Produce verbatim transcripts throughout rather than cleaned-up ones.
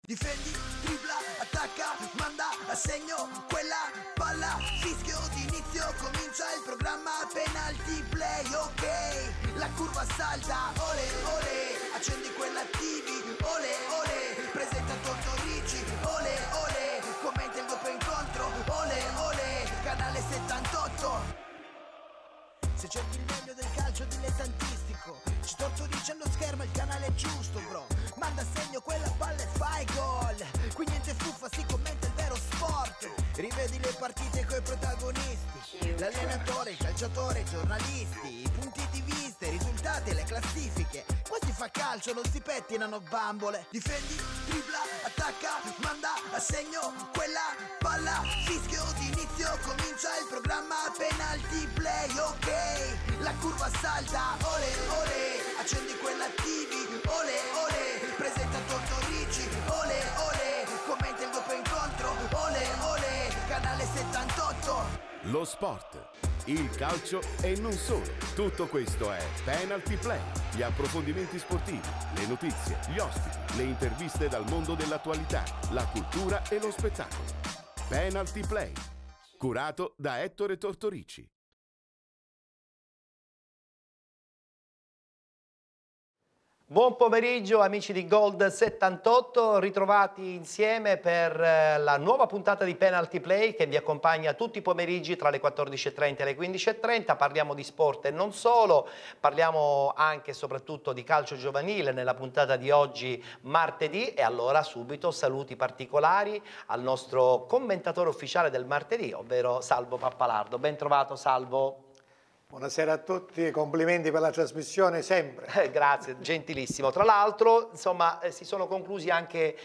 Difendi, dribbla, attacca, manda a segno quella palla. Fischio d'inizio, comincia il programma. Penalty play, ok. La curva salta, ole, ole. Accendi quella T V, ole, ole. Presenta Tortorici, ole, ole. Commenta il doppio incontro, ole, ole. Canale settantotto. Se cerchi il meglio del calcio dilettantistico, ci Tortorici allo schermo, il canale è giusto, bro. Manda a segno quella palla e fai gol. Qui niente fuffa, si commenta il vero sport. Rivedi le partite coi protagonisti, l'allenatore, il calciatore, i giornalisti, i punti di vista, i risultati e le classifiche. Qua si fa calcio, non si pettinano bambole. Difendi, dribbla, attacca, manda a segno quella palla. Fischio d'inizio, comincia il programma. Penalty play, ok. La curva salta, ole, ole. Accendi quella T V, ole, ole. Presenta Tortorici, ole, ole. Commenta il doppio incontro, ole, ole. Canale settantotto. Lo sport, il calcio e non solo. Tutto questo è Penalty Play. Gli approfondimenti sportivi, le notizie, gli ospiti, le interviste dal mondo dell'attualità, la cultura e lo spettacolo. Penalty Play, curato da Ettore Tortorici. Buon pomeriggio amici di Gold settantotto, ritrovati insieme per la nuova puntata di Penalty Play che vi accompagna tutti i pomeriggi tra le quattordici e trenta e le quindici e trenta. Parliamo di sport e non solo, parliamo anche e soprattutto di calcio giovanile nella puntata di oggi martedì. E allora subito saluti particolari al nostro commentatore ufficiale del martedì, ovvero Salvo Pappalardo. Ben trovato Salvo. Buonasera a tutti, complimenti per la trasmissione sempre. Eh, grazie, gentilissimo. Tra l'altro, insomma, eh, si sono conclusi anche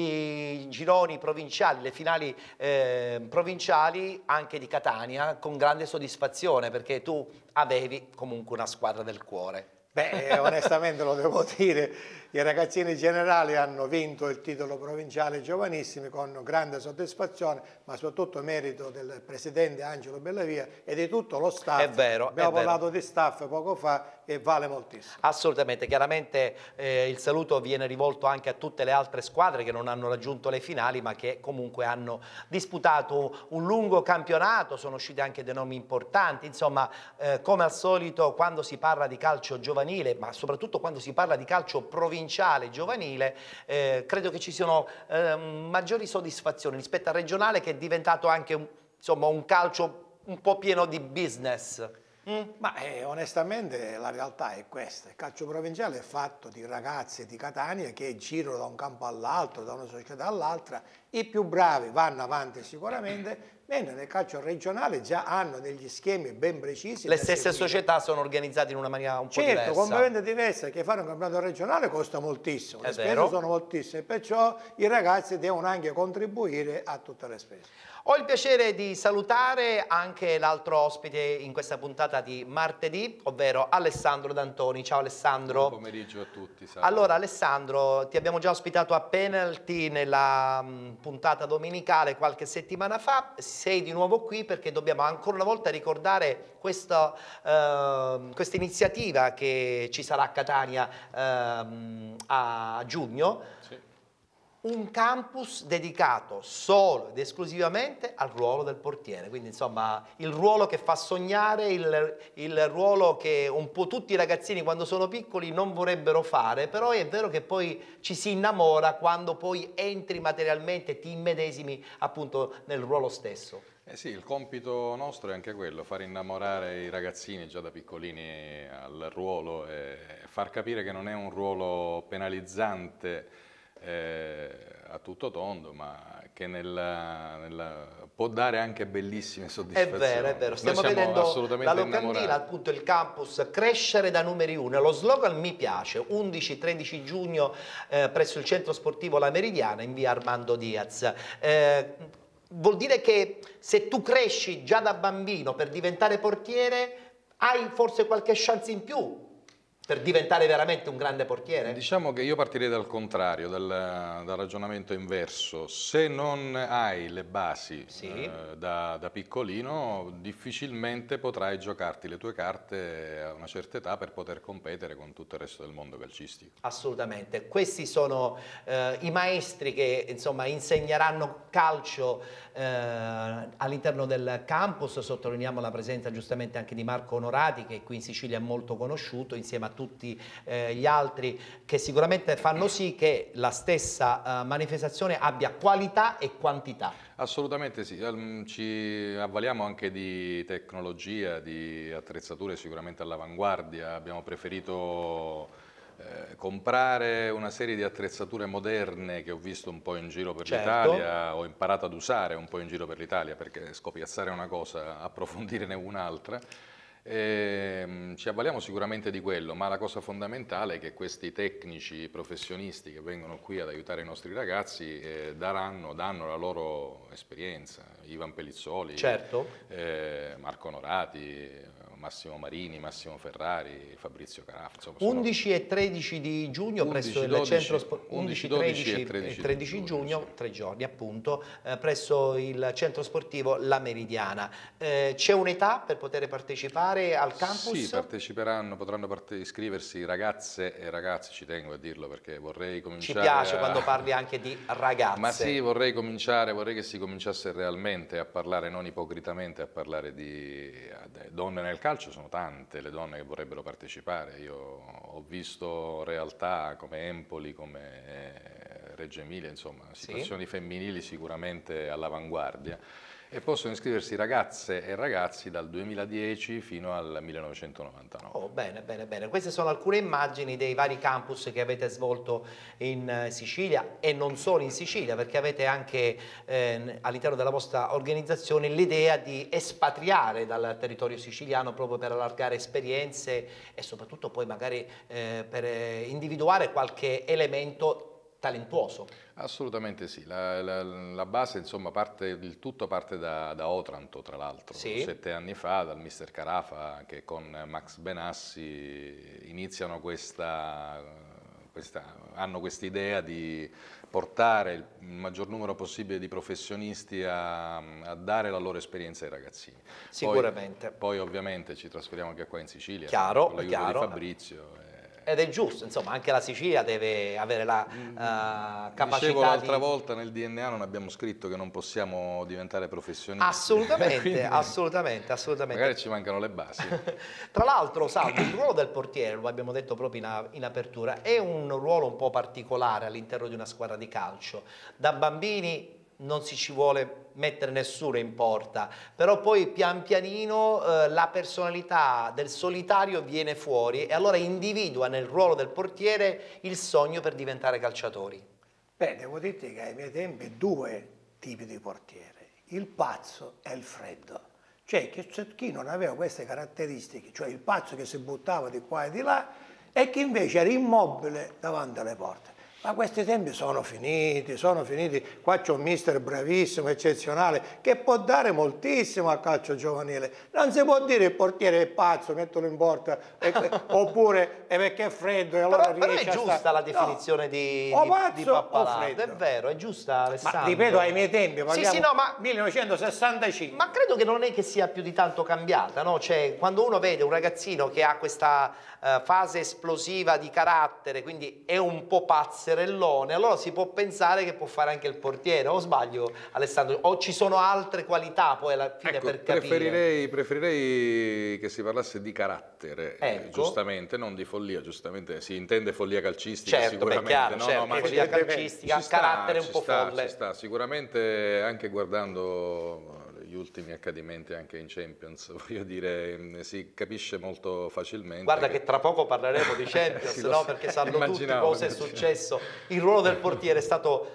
i gironi provinciali, le finali eh, provinciali anche di Catania, con grande soddisfazione, perché tu avevi comunque una squadra del cuore. Beh, onestamente lo devo dire, i ragazzini generali hanno vinto il titolo provinciale giovanissimi con grande soddisfazione, ma soprattutto merito del presidente Angelo Bellavia e di tutto lo staff. È vero, abbiamo è vero. parlato di staff poco fa e vale moltissimo. Assolutamente, chiaramente eh, il saluto viene rivolto anche a tutte le altre squadre che non hanno raggiunto le finali ma che comunque hanno disputato un lungo campionato, sono usciti anche dei nomi importanti, insomma eh, come al solito quando si parla di calcio giovanile, ma soprattutto quando si parla di calcio provinciale giovanile, eh, credo che ci siano eh, maggiori soddisfazioni rispetto al regionale, che è diventato anche un, insomma, un calcio un po' pieno di business. Mm. Ma eh, onestamente la realtà è questa, il calcio provinciale è fatto di ragazzi di Catania che girano da un campo all'altro, da una società all'altra, i più bravi vanno avanti sicuramente, mentre nel calcio regionale già hanno degli schemi ben precisi. Le stesse società sono organizzate in una maniera un po' certo, diversa. Certo, completamente diversa, che fare un campionato regionale costa moltissimo, è le spese vero. sono moltissime, perciò i ragazzi devono anche contribuire a tutte le spese. Ho il piacere di salutare anche l'altro ospite in questa puntata di martedì, ovvero Alessandro D'Antoni. Ciao Alessandro. Buon pomeriggio a tutti. Salve. Allora Alessandro, ti abbiamo già ospitato a Penalty nella mh, puntata domenicale qualche settimana fa, sei di nuovo qui perché dobbiamo ancora una volta ricordare questa, uh, questa iniziativa che ci sarà a Catania uh, a giugno. Sì. Un campus dedicato solo ed esclusivamente al ruolo del portiere, quindi insomma il ruolo che fa sognare, il, il ruolo che un po' tutti i ragazzini quando sono piccoli non vorrebbero fare, però è vero che poi ci si innamora quando poi entri materialmente, ti immedesimi appunto nel ruolo stesso. Eh sì, il compito nostro è anche quello, far innamorare i ragazzini già da piccolini al ruolo e far capire che non è un ruolo penalizzante Eh, a tutto tondo, ma che nella, nella, può dare anche bellissime soddisfazioni. È vero, è vero. Stiamo vedendo la locandina, innamorati. appunto il campus crescere da numeri uno. Lo slogan mi piace, undici tredici giugno eh, presso il centro sportivo La Meridiana in via Armando Diaz. Eh, vuol dire che se tu cresci già da bambino per diventare portiere hai forse qualche chance in più. per diventare veramente un grande portiere? Diciamo che io partirei dal contrario, dal, dal ragionamento inverso. Se non hai le basi Sì. eh, da, da piccolino, difficilmente potrai giocarti le tue carte a una certa età per poter competere con tutto il resto del mondo calcistico. Assolutamente, questi sono eh, i maestri che insomma insegneranno calcio eh, all'interno del campus. Sottolineiamo la presenza giustamente anche di Marco Onorati, che qui in Sicilia è molto conosciuto, insieme a tutti eh, gli altri che sicuramente fanno sì che la stessa eh, manifestazione abbia qualità e quantità. Assolutamente sì, ci avvaliamo anche di tecnologia, di attrezzature sicuramente all'avanguardia. Abbiamo preferito eh, comprare una serie di attrezzature moderne che ho visto un po' in giro per Certo. l'Italia, ho imparato ad usare un po' in giro per l'Italia, perché scopiazzare è una cosa, approfondirne un'altra. E, ci avvaliamo sicuramente di quello, ma la cosa fondamentale è che questi tecnici professionisti che vengono qui ad aiutare i nostri ragazzi eh, daranno, danno la loro esperienza. Ivan Pellizzoli, Certo. eh, Marco Onorati, Massimo Marini, Massimo Ferrari, Fabrizio Carafa. Insomma, sono undici e tredici di giugno undici, presso il dodici, centro sportivo, undici, undici, dodici tredici e tredici e tredici di giugno, giugno, sì. tre giorni appunto, eh, presso il centro sportivo La Meridiana. Eh, c'è un'età per poter partecipare al campus? Sì, parteciperanno, potranno parte- iscriversi ragazze e ragazzi, ci tengo a dirlo perché vorrei Ci cominciare piace a... quando parli anche di ragazze. Ma sì, vorrei cominciare, vorrei che si cominciasse realmente a parlare, non ipocritamente, a parlare di donne nel calcio. Sono tante le donne che vorrebbero partecipare. Io ho visto realtà come Empoli, come Reggio Emilia, insomma, situazioni Sì. femminili sicuramente all'avanguardia. E possono iscriversi ragazze e ragazzi dal duemiladieci fino al millenovecentonovantanove. Oh, bene, bene, bene. Queste sono alcune immagini dei vari campus che avete svolto in eh, Sicilia e non solo in Sicilia, perché avete anche eh, all'interno della vostra organizzazione l'idea di espatriare dal territorio siciliano proprio per allargare esperienze e soprattutto poi magari eh, per eh, individuare qualche elemento talentuoso. Assolutamente sì, la, la, la base, insomma, parte, il tutto parte da, da Otranto, tra l'altro. Sì. Sette anni fa, dal mister Carafa, che con Max Benassi iniziano questa, questa, hanno quest'idea di portare il maggior numero possibile di professionisti a, a dare la loro esperienza ai ragazzini. Sicuramente. Poi, poi ovviamente ci trasferiamo anche qua in Sicilia, Chiaro, con l'aiuto chiaro. di Fabrizio. Ed è giusto, insomma, anche la Sicilia deve avere la uh, capacità Dicevo l'altra di... volta, nel D N A non abbiamo scritto che non possiamo diventare professionisti. Assolutamente, Quindi assolutamente, assolutamente. magari ci mancano le basi. Tra l'altro, Salvo, il ruolo del portiere, lo abbiamo detto proprio in, in apertura, è un ruolo un po' particolare all'interno di una squadra di calcio. Da bambini non si ci vuole mettere nessuno in porta, però poi pian pianino eh, la personalità del solitario viene fuori e allora individua nel ruolo del portiere il sogno per diventare calciatori. Beh, devo dirti che ai miei tempi due tipi di portiere, il pazzo e il freddo. Cioè, che c'è chi non aveva queste caratteristiche, cioè il pazzo che si buttava di qua e di là e chi invece era immobile davanti alle porte. Ma questi tempi sono finiti, sono finiti. Qua c'è un mister bravissimo, eccezionale, che può dare moltissimo al calcio giovanile. Non si può dire il portiere è pazzo, metterlo in porta, e, oppure è perché è freddo e allora però, però riesce è giusta a stare... la definizione no. di, o di, pazzo di Pappalato, o freddo. è vero, è giusta Alessandro. Ma ripeto, ai miei tempi, parliamo sì, sì, no, ma... millenovecentosessantacinque. Ma credo che non è che sia più di tanto cambiata, no? Cioè, quando uno vede un ragazzino che ha questa uh, fase esplosiva di carattere, quindi è un po' pazzerellone, allora si può pensare che può fare anche il portiere, o sbaglio Alessandro? O ci sono altre qualità poi alla fine Ecco, per capire? preferirei, preferirei che si parlasse di carattere, Ecco. eh, giustamente, non di follia, giustamente si intende follia calcistica Certo, sicuramente. beh, chiaro, no, certo, no, ma follia ci- calcistica, ci sta, carattere un ci po' sta, folle. ci sta. Sicuramente anche guardando gli ultimi accadimenti anche in Champions, voglio dire, si capisce molto facilmente. Guarda che tra poco parleremo di Champions, Sì, lo no? so. Perché sanno tutti Immaginavo, cosa è immaginavo. successo. Il ruolo del portiere è stato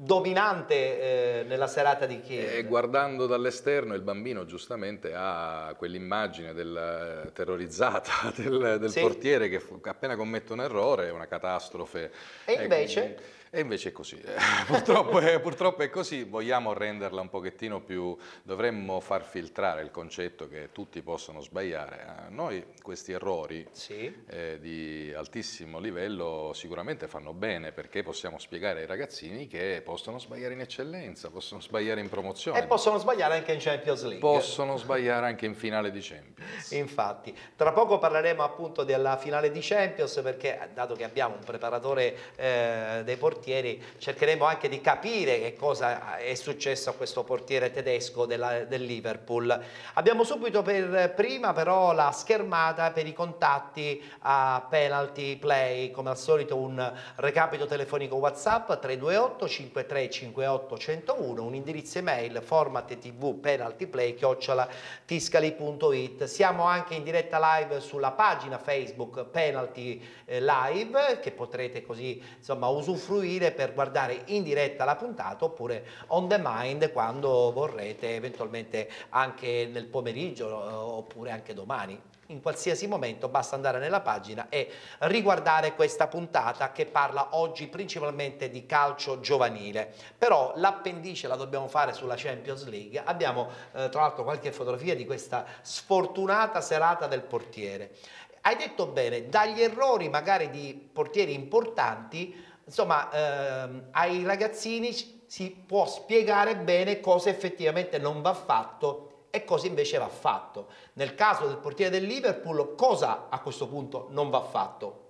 dominante eh, nella serata di Kiev. E guardando dall'esterno il bambino giustamente ha quell'immagine del, terrorizzata del, del sì. portiere che fu, appena commette un errore è una catastrofe. E invece? E, e invece è così, purtroppo, è, purtroppo è così, vogliamo renderla un pochettino più, dovremmo far filtrare il concetto che tutti possono sbagliare. A noi questi errori sì. eh, di altissimo livello sicuramente fanno bene, perché possiamo spiegare ai ragazzini che possono sbagliare in eccellenza, possono sbagliare in promozione. E possono sbagliare anche in Champions League. Possono sbagliare anche in finale di Champions. Infatti, tra poco parleremo appunto della finale di Champions, perché dato che abbiamo un preparatore eh, dei portieri, cercheremo anche di capire che cosa è successo a questo portiere tedesco della, del Liverpool. Abbiamo subito per prima però la schermata per i contatti a Penalty Play, come al solito un recapito telefonico WhatsApp tre due otto cinque tre cinque otto uno zero uno, un indirizzo email format tv penaltyplay chiocciola tiscali punto it. Siamo anche in diretta live sulla pagina Facebook Penalty Live, che potrete così insomma usufruire per guardare in diretta la puntata, oppure on demand quando vorrete, eventualmente anche nel pomeriggio oppure anche domani. In qualsiasi momento basta andare nella pagina e riguardare questa puntata che parla oggi principalmente di calcio giovanile. Però l'appendice la dobbiamo fare sulla Champions League. Abbiamo eh, tra l'altro qualche fotografia di questa sfortunata serata del portiere. Hai detto bene, dagli errori magari di portieri importanti, insomma, ehm, ai ragazzini si può spiegare bene cosa effettivamente non va fatto e cosa invece va fatto. Nel caso del portiere del Liverpool, cosa a questo punto non va fatto?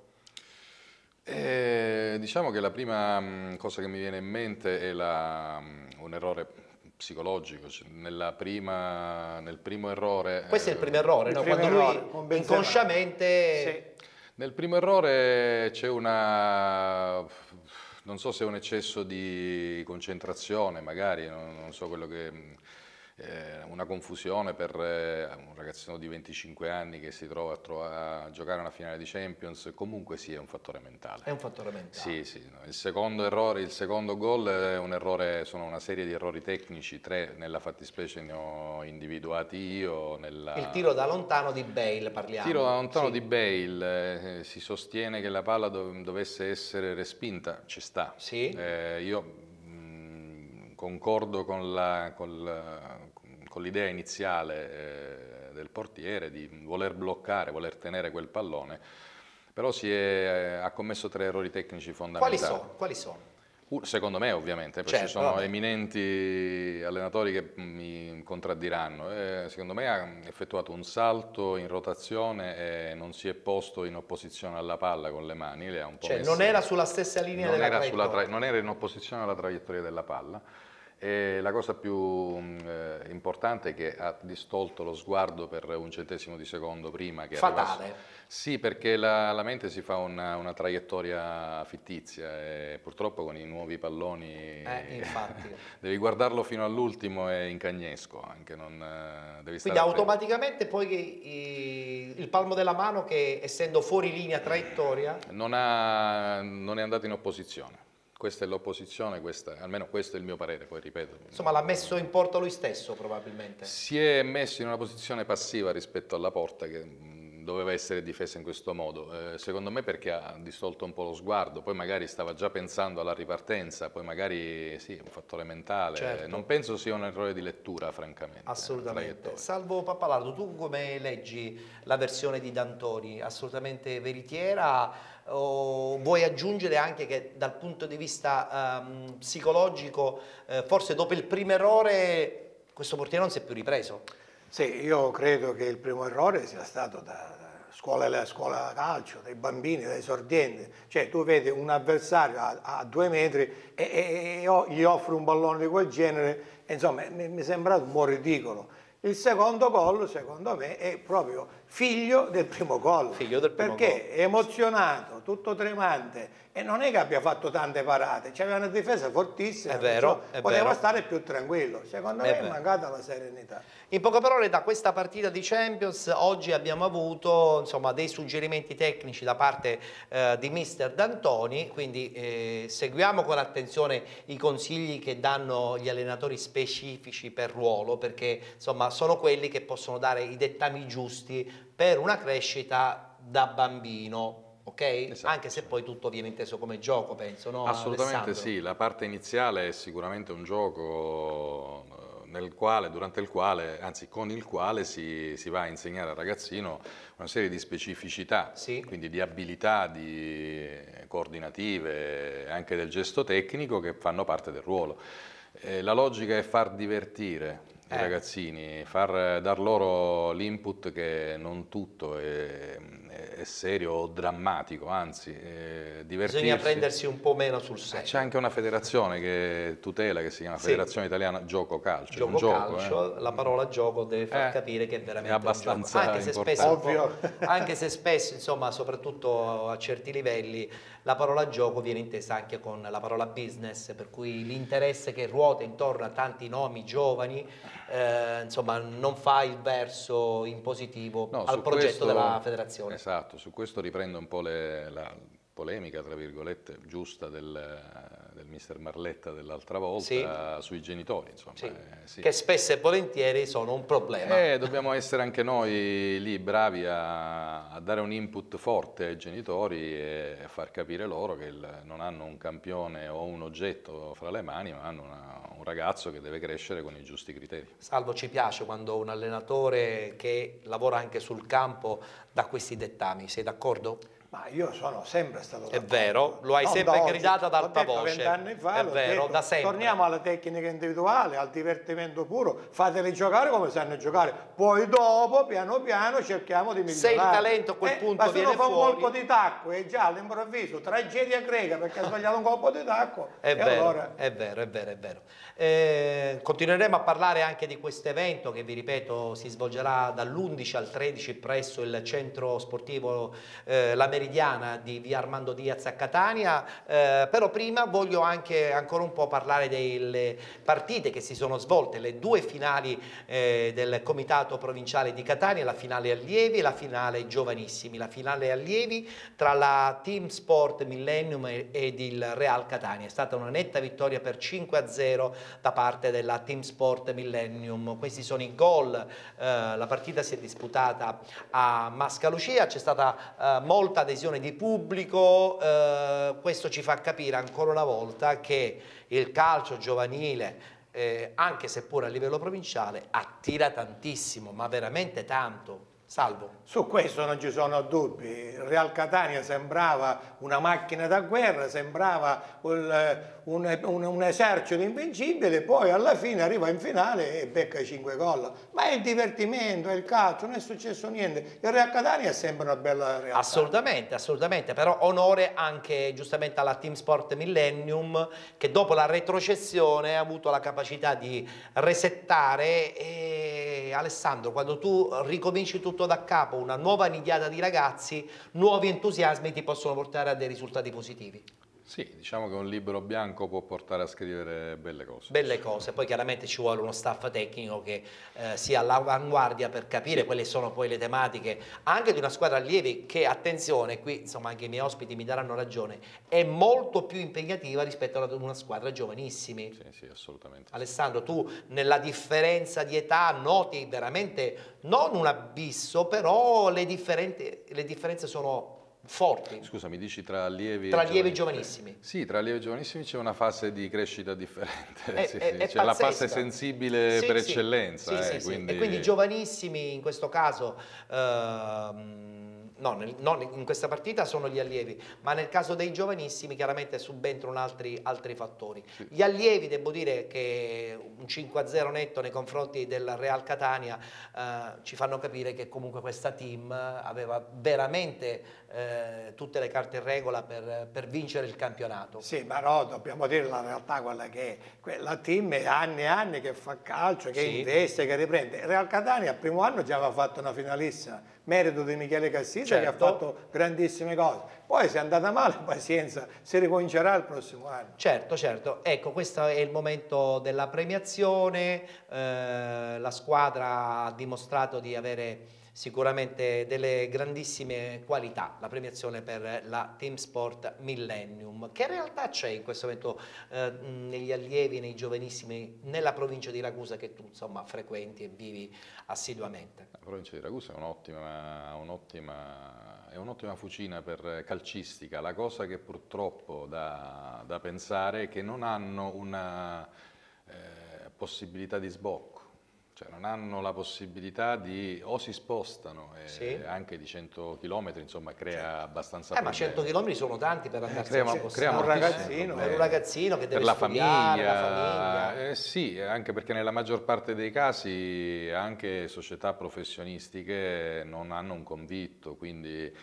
Eh, diciamo che la prima mh, cosa che mi viene in mente è la, mh, un errore psicologico. Cioè, nella prima, nel primo errore... Questo è il primo errore, il no? primo Quando errore, lui inconsciamente... Sì. Nel primo errore c'è una... non so se è un eccesso di concentrazione, magari, non, non so quello che... Eh, una confusione per eh, un ragazzino di venticinque anni che si trova a, trova a giocare una finale di Champions. Comunque sì, è un fattore mentale. È un fattore mentale. Sì, sì. No. Il secondo errore, il secondo gol è un errore, sono una serie di errori tecnici, tre nella fattispecie ne ho individuati io. Nella... Il tiro da lontano di Bale, parliamo. Il tiro da lontano sì. di Bale, eh, si sostiene che la palla dov dovesse essere respinta, ci sta. Sì. Eh, io mh, concordo con la... Con la con l'idea iniziale eh, del portiere di voler bloccare, voler tenere quel pallone, però si è, eh, ha commesso tre errori tecnici fondamentali. Quali sono? Quali sono? Uh, secondo me ovviamente, perché Certo, ci sono vabbè. eminenti allenatori che mi contraddiranno. Eh, secondo me ha effettuato un salto in rotazione e non si è posto in opposizione alla palla con le mani. Le ha un po' Cioè messe... non era sulla stessa linea non della era sulla traiettoria. tra... non era in opposizione alla traiettoria della palla. E la cosa più eh, importante è che ha distolto lo sguardo per un centesimo di secondo prima che Fatale. arrivasse. Sì, perché la, la mente si fa una, una traiettoria fittizia e purtroppo con i nuovi palloni Eh, infatti. devi guardarlo fino all'ultimo e incagnesco anche, non, eh, devi stare Quindi attento. automaticamente poi che, i- il palmo della mano, che essendo fuori linea traiettoria, Non, ha, non è andato in opposizione. Questa è l'opposizione, questa- almeno questo è il mio parere, poi ripeto. insomma l'ha messo in porto lui stesso probabilmente. Si è messo in una posizione passiva rispetto alla porta che mh, doveva essere difesa in questo modo. Eh, secondo me perché ha distolto un po' lo sguardo, poi magari stava già pensando alla ripartenza, poi magari sì, un fattore mentale. Certo. Non penso sia un errore di lettura, francamente. Assolutamente. traiettoria. Salvo Pappalardo, tu come leggi la versione di D'Antoni? Assolutamente veritiera? O vuoi aggiungere anche che dal punto di vista ehm, psicologico, eh, forse dopo il primo errore questo portiere non si è più ripreso? Sì, io credo che il primo errore sia stato da da scuola, scuola calcio, dai bambini, dai esordienti. Cioè tu vedi un avversario a, a due metri e, e, e gli offri un pallone di quel genere, e insomma mi, mi è sembrato un po' ridicolo. Il secondo gol, secondo me, è proprio figlio del primo gol, Figlio del primo perché gol. è emozionato, tutto tremante, e non è che abbia fatto tante parate, c'aveva una difesa fortissima, È vero, perciò è poteva vero. stare più tranquillo. Secondo È me è vero. mancata la serenità. In poche parole, da questa partita di Champions oggi abbiamo avuto insomma, dei suggerimenti tecnici da parte eh, di mister D'Antoni, quindi eh, seguiamo con attenzione i consigli che danno gli allenatori specifici per ruolo, perché insomma, sono quelli che possono dare i dettami giusti per una crescita da bambino. Ok? Esatto, Anche se sì. poi tutto viene inteso come gioco, penso, no? Assolutamente Alessandro? sì, la parte iniziale è sicuramente un gioco eh, nel quale, durante il quale, anzi con il quale si, si va a insegnare al ragazzino una serie di specificità, Sì. quindi di abilità di coordinative, anche del gesto tecnico che fanno parte del ruolo. Eh, la logica è far divertire i Eh. ragazzini, far dar loro l'input che non tutto è, è serio o drammatico, anzi eh, divertirsi. Bisogna prendersi un po' meno sul Eh, serio. C'è anche una federazione che tutela, che si chiama Sì. Federazione Italiana Gioco Calcio. è Gioco un gioco, calcio, eh. la parola gioco deve far Eh, capire che è veramente è abbastanza un gioco. Anche se spesso, importante. un po'- anche se spesso, insomma, soprattutto a certi livelli, la parola gioco viene intesa anche con la parola business, per cui l'interesse che ruota intorno a tanti nomi giovani, eh, insomma, non fa il verso in positivo No, al su progetto questo- della federazione. Esatto, su questo riprende un po' le- la polemica, tra virgolette, giusta del, del mister Marletta dell'altra volta Sì. sui genitori, insomma. Sì. eh, sì. Che spesso e volentieri sono un problema. Eh, dobbiamo essere anche noi lì bravi a, a dare un input forte ai genitori e a far capire loro che il- non hanno un campione o un oggetto fra le mani, ma hanno una- un ragazzo che deve crescere con i giusti criteri. Salvo, ci piace quando un allenatore che lavora anche sul campo dà questi dettami, sei d'accordo? Ma io sono sempre stato È d'accordo. vero, lo hai Non sempre da oggi, gridato ad l'ho alta detto voce. vent'anni fa, È l'ho vero, detto, da sempre. torniamo alla tecnica individuale, al divertimento puro, fateli giocare come sanno giocare, poi dopo piano piano cerchiamo di migliorare. Se il talento a quel Eh, punto ma se viene uno fa un fuori- colpo di tacco e già all'improvviso tragedia greca perché ha sbagliato un colpo di tacco, È e vero, allora è vero, è vero, è vero. Eh, continueremo a parlare anche di questo evento che, vi ripeto, si svolgerà dall'undici al tredici presso il centro sportivo eh, La Meridiana di via Armando Diaz a Catania, eh, però prima voglio anche ancora un po' parlare delle partite che si sono svolte, le due finali eh, del Comitato Provinciale di Catania, la finale allievi e la finale giovanissimi. La finale allievi tra la Team Sport Millennium ed il Real Catania. È stata una netta vittoria per cinque a zero da parte della Team Sport Millennium. Questi sono i gol. Eh, la partita si è disputata a Mascalucia, c'è stata eh, molta adesione di pubblico. Eh, questo ci fa capire ancora una volta che il calcio giovanile, eh, anche seppur a livello provinciale, attira tantissimo, ma veramente tanto. Salvo. su questo non ci sono dubbi. Il Real Catania sembrava una macchina da guerra, sembrava un, un, un, un esercito invincibile, poi alla fine arriva in finale e becca i cinque gol. Ma è il divertimento, è il calcio, non è successo niente. Il Real Catania è sempre una bella realtà. Assolutamente, assolutamente, però onore anche giustamente alla Team Sport Millennium che dopo la retrocessione ha avuto la capacità di resettare. E Alessandro, quando tu ricominci tutto da capo, una nuova nidiata di ragazzi, nuovi entusiasmi ti possono portare a dei risultati positivi. Sì, diciamo che un libro bianco può portare a scrivere belle cose. Belle cose, poi chiaramente ci vuole uno staff tecnico che eh, sia all'avanguardia per capire quali sono poi le tematiche anche di una squadra allievi che, attenzione, qui insomma anche i miei ospiti mi daranno ragione, è molto più impegnativa rispetto ad una squadra giovanissimi. Sì, sì, assolutamente. Alessandro, tu nella differenza di età noti veramente non un abisso, però le, differenti, le differenze sono forti. Scusa, mi dici tra allievi Tra e allievi e giovanissimi? giovanissimi. Sì, tra allievi e giovanissimi c'è una fase di crescita differente, È- sì, è- sì. è c'è la fase pazzesca. sensibile Sì, per sì. eccellenza. Sì, eh, sì, sì. quindi... E quindi giovanissimi in questo caso ehm, No, nel, non in questa partita sono gli allievi, ma nel caso dei giovanissimi chiaramente subentrano altri, altri fattori. Sì. Gli allievi, devo dire che un cinque a zero netto nei confronti del Real Catania eh, ci fanno capire che comunque questa team aveva veramente eh, tutte le carte in regola per, per vincere il campionato. Sì, ma no, dobbiamo dire la realtà quella che è. La team è anni e anni che fa calcio, che Sì. investe, che riprende. Il Real Catania al primo anno già aveva fatto una finalissima, merito di Michele Cassisa, Certo. che ha fatto grandissime cose. Poi se è andata male, pazienza, si ricomincerà il prossimo anno. Certo, certo, ecco, questo è il momento della premiazione, eh, la squadra ha dimostrato di avere sicuramente delle grandissime qualità, la premiazione per la Team Sport Millennium. Che realtà c'è in questo momento eh, negli allievi, nei giovanissimi, nella provincia di Ragusa che tu insomma frequenti e vivi assiduamente? La provincia di Ragusa è un'ottima un'ottima è un'ottima fucina per calcistica. La cosa che purtroppo da, da pensare è che non hanno una eh, possibilità di sbocco. Cioè non hanno la possibilità di, o si spostano, e Sì. anche di cento chilometri, insomma, crea abbastanza Eh, ma problemi. cento chilometri sono tanti per andarsi Crea, a crea spostare. un moltissimi ragazzino, problemi. per un ragazzino che deve per la studiare, famiglia, la famiglia. Eh, sì, anche perché nella maggior parte dei casi anche società professionistiche non hanno un convitto, quindi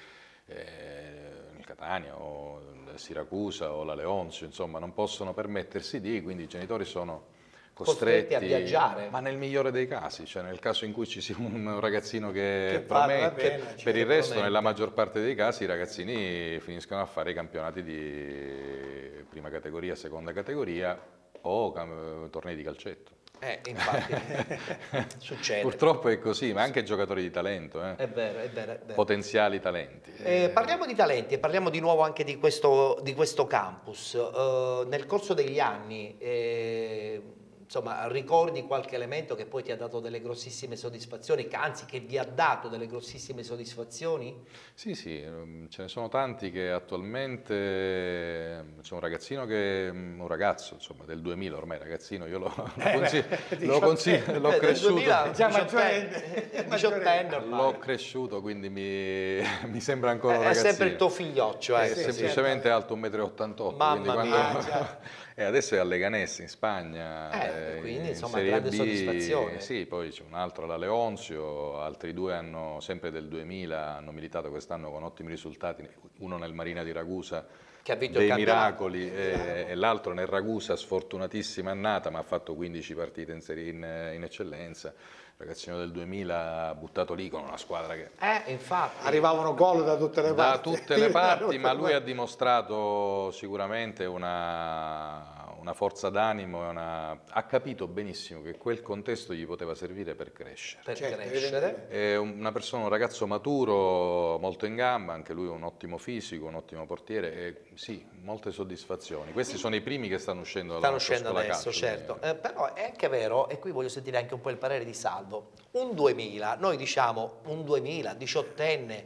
eh, il Catania o il Siracusa o la Leonzio, insomma, non possono permettersi di, quindi i genitori sono Costretti costretti a viaggiare. ma nel migliore dei casi, cioè nel caso in cui ci sia un ragazzino che, Che vale la promette, pena, per certo, il resto promette. nella maggior parte dei casi i ragazzini finiscono a fare i campionati di prima categoria, seconda categoria o cam- tornei di calcetto. Eh, infatti, succede. Purtroppo è così, ma anche giocatori di talento, eh. È vero, è vero, è vero. Potenziali talenti. Eh, parliamo di talenti e parliamo di nuovo anche di questo, di questo campus. Eh, nel corso degli anni, eh, insomma, ricordi qualche elemento che poi ti ha dato delle grossissime soddisfazioni, che anzi che vi ha dato delle grossissime soddisfazioni? Sì, sì, ehm, ce ne sono tanti che attualmente, c'è un ragazzino che, un ragazzo insomma del duemila, ormai ragazzino, io lo, lo consiglio, lo consiglio, l'ho Eh, del cresciuto, duemila, Già diciottenni, diciottenni ormai. l'ho cresciuto, quindi mi, mi sembra ancora un È ragazzino. sempre il tuo figlioccio, eh. È sì, semplicemente alto un metro e ottantotto, Mamma quindi mia, quando- già. e adesso è a Leganés in Spagna, Eh, eh, quindi, in insomma, Serie grande B, soddisfazione. sì, poi c'è un altro alla Leonzio, altri due hanno sempre del duemila, hanno militato quest'anno con ottimi risultati, uno nel Marina di Ragusa, Che ha vinto il dei campionato. miracoli, e, e l'altro nel Ragusa, sfortunatissima annata, ma ha fatto quindici partite in, serie, in, in eccellenza. Il ragazzino del duemila buttato lì con una squadra che Eh, infatti. Arrivavano gol da tutte le da parti. tutte le parti, Da tutte ma le lui ha parti. dimostrato sicuramente una, una forza d'animo, e una- ha capito benissimo che quel contesto gli poteva servire per crescere. Per Certo, crescere. È una persona, un ragazzo maturo, molto in gamba, anche lui un ottimo fisico, un ottimo portiere e sì, molte soddisfazioni. Questi sono i primi che stanno uscendo dalla Stanno nostra uscendo scuola adesso, calcio, certo. quindi- Eh, però è anche vero, e qui voglio sentire anche un po' il parere di Salvo, un duemila, noi diciamo un duemila, diciottenne,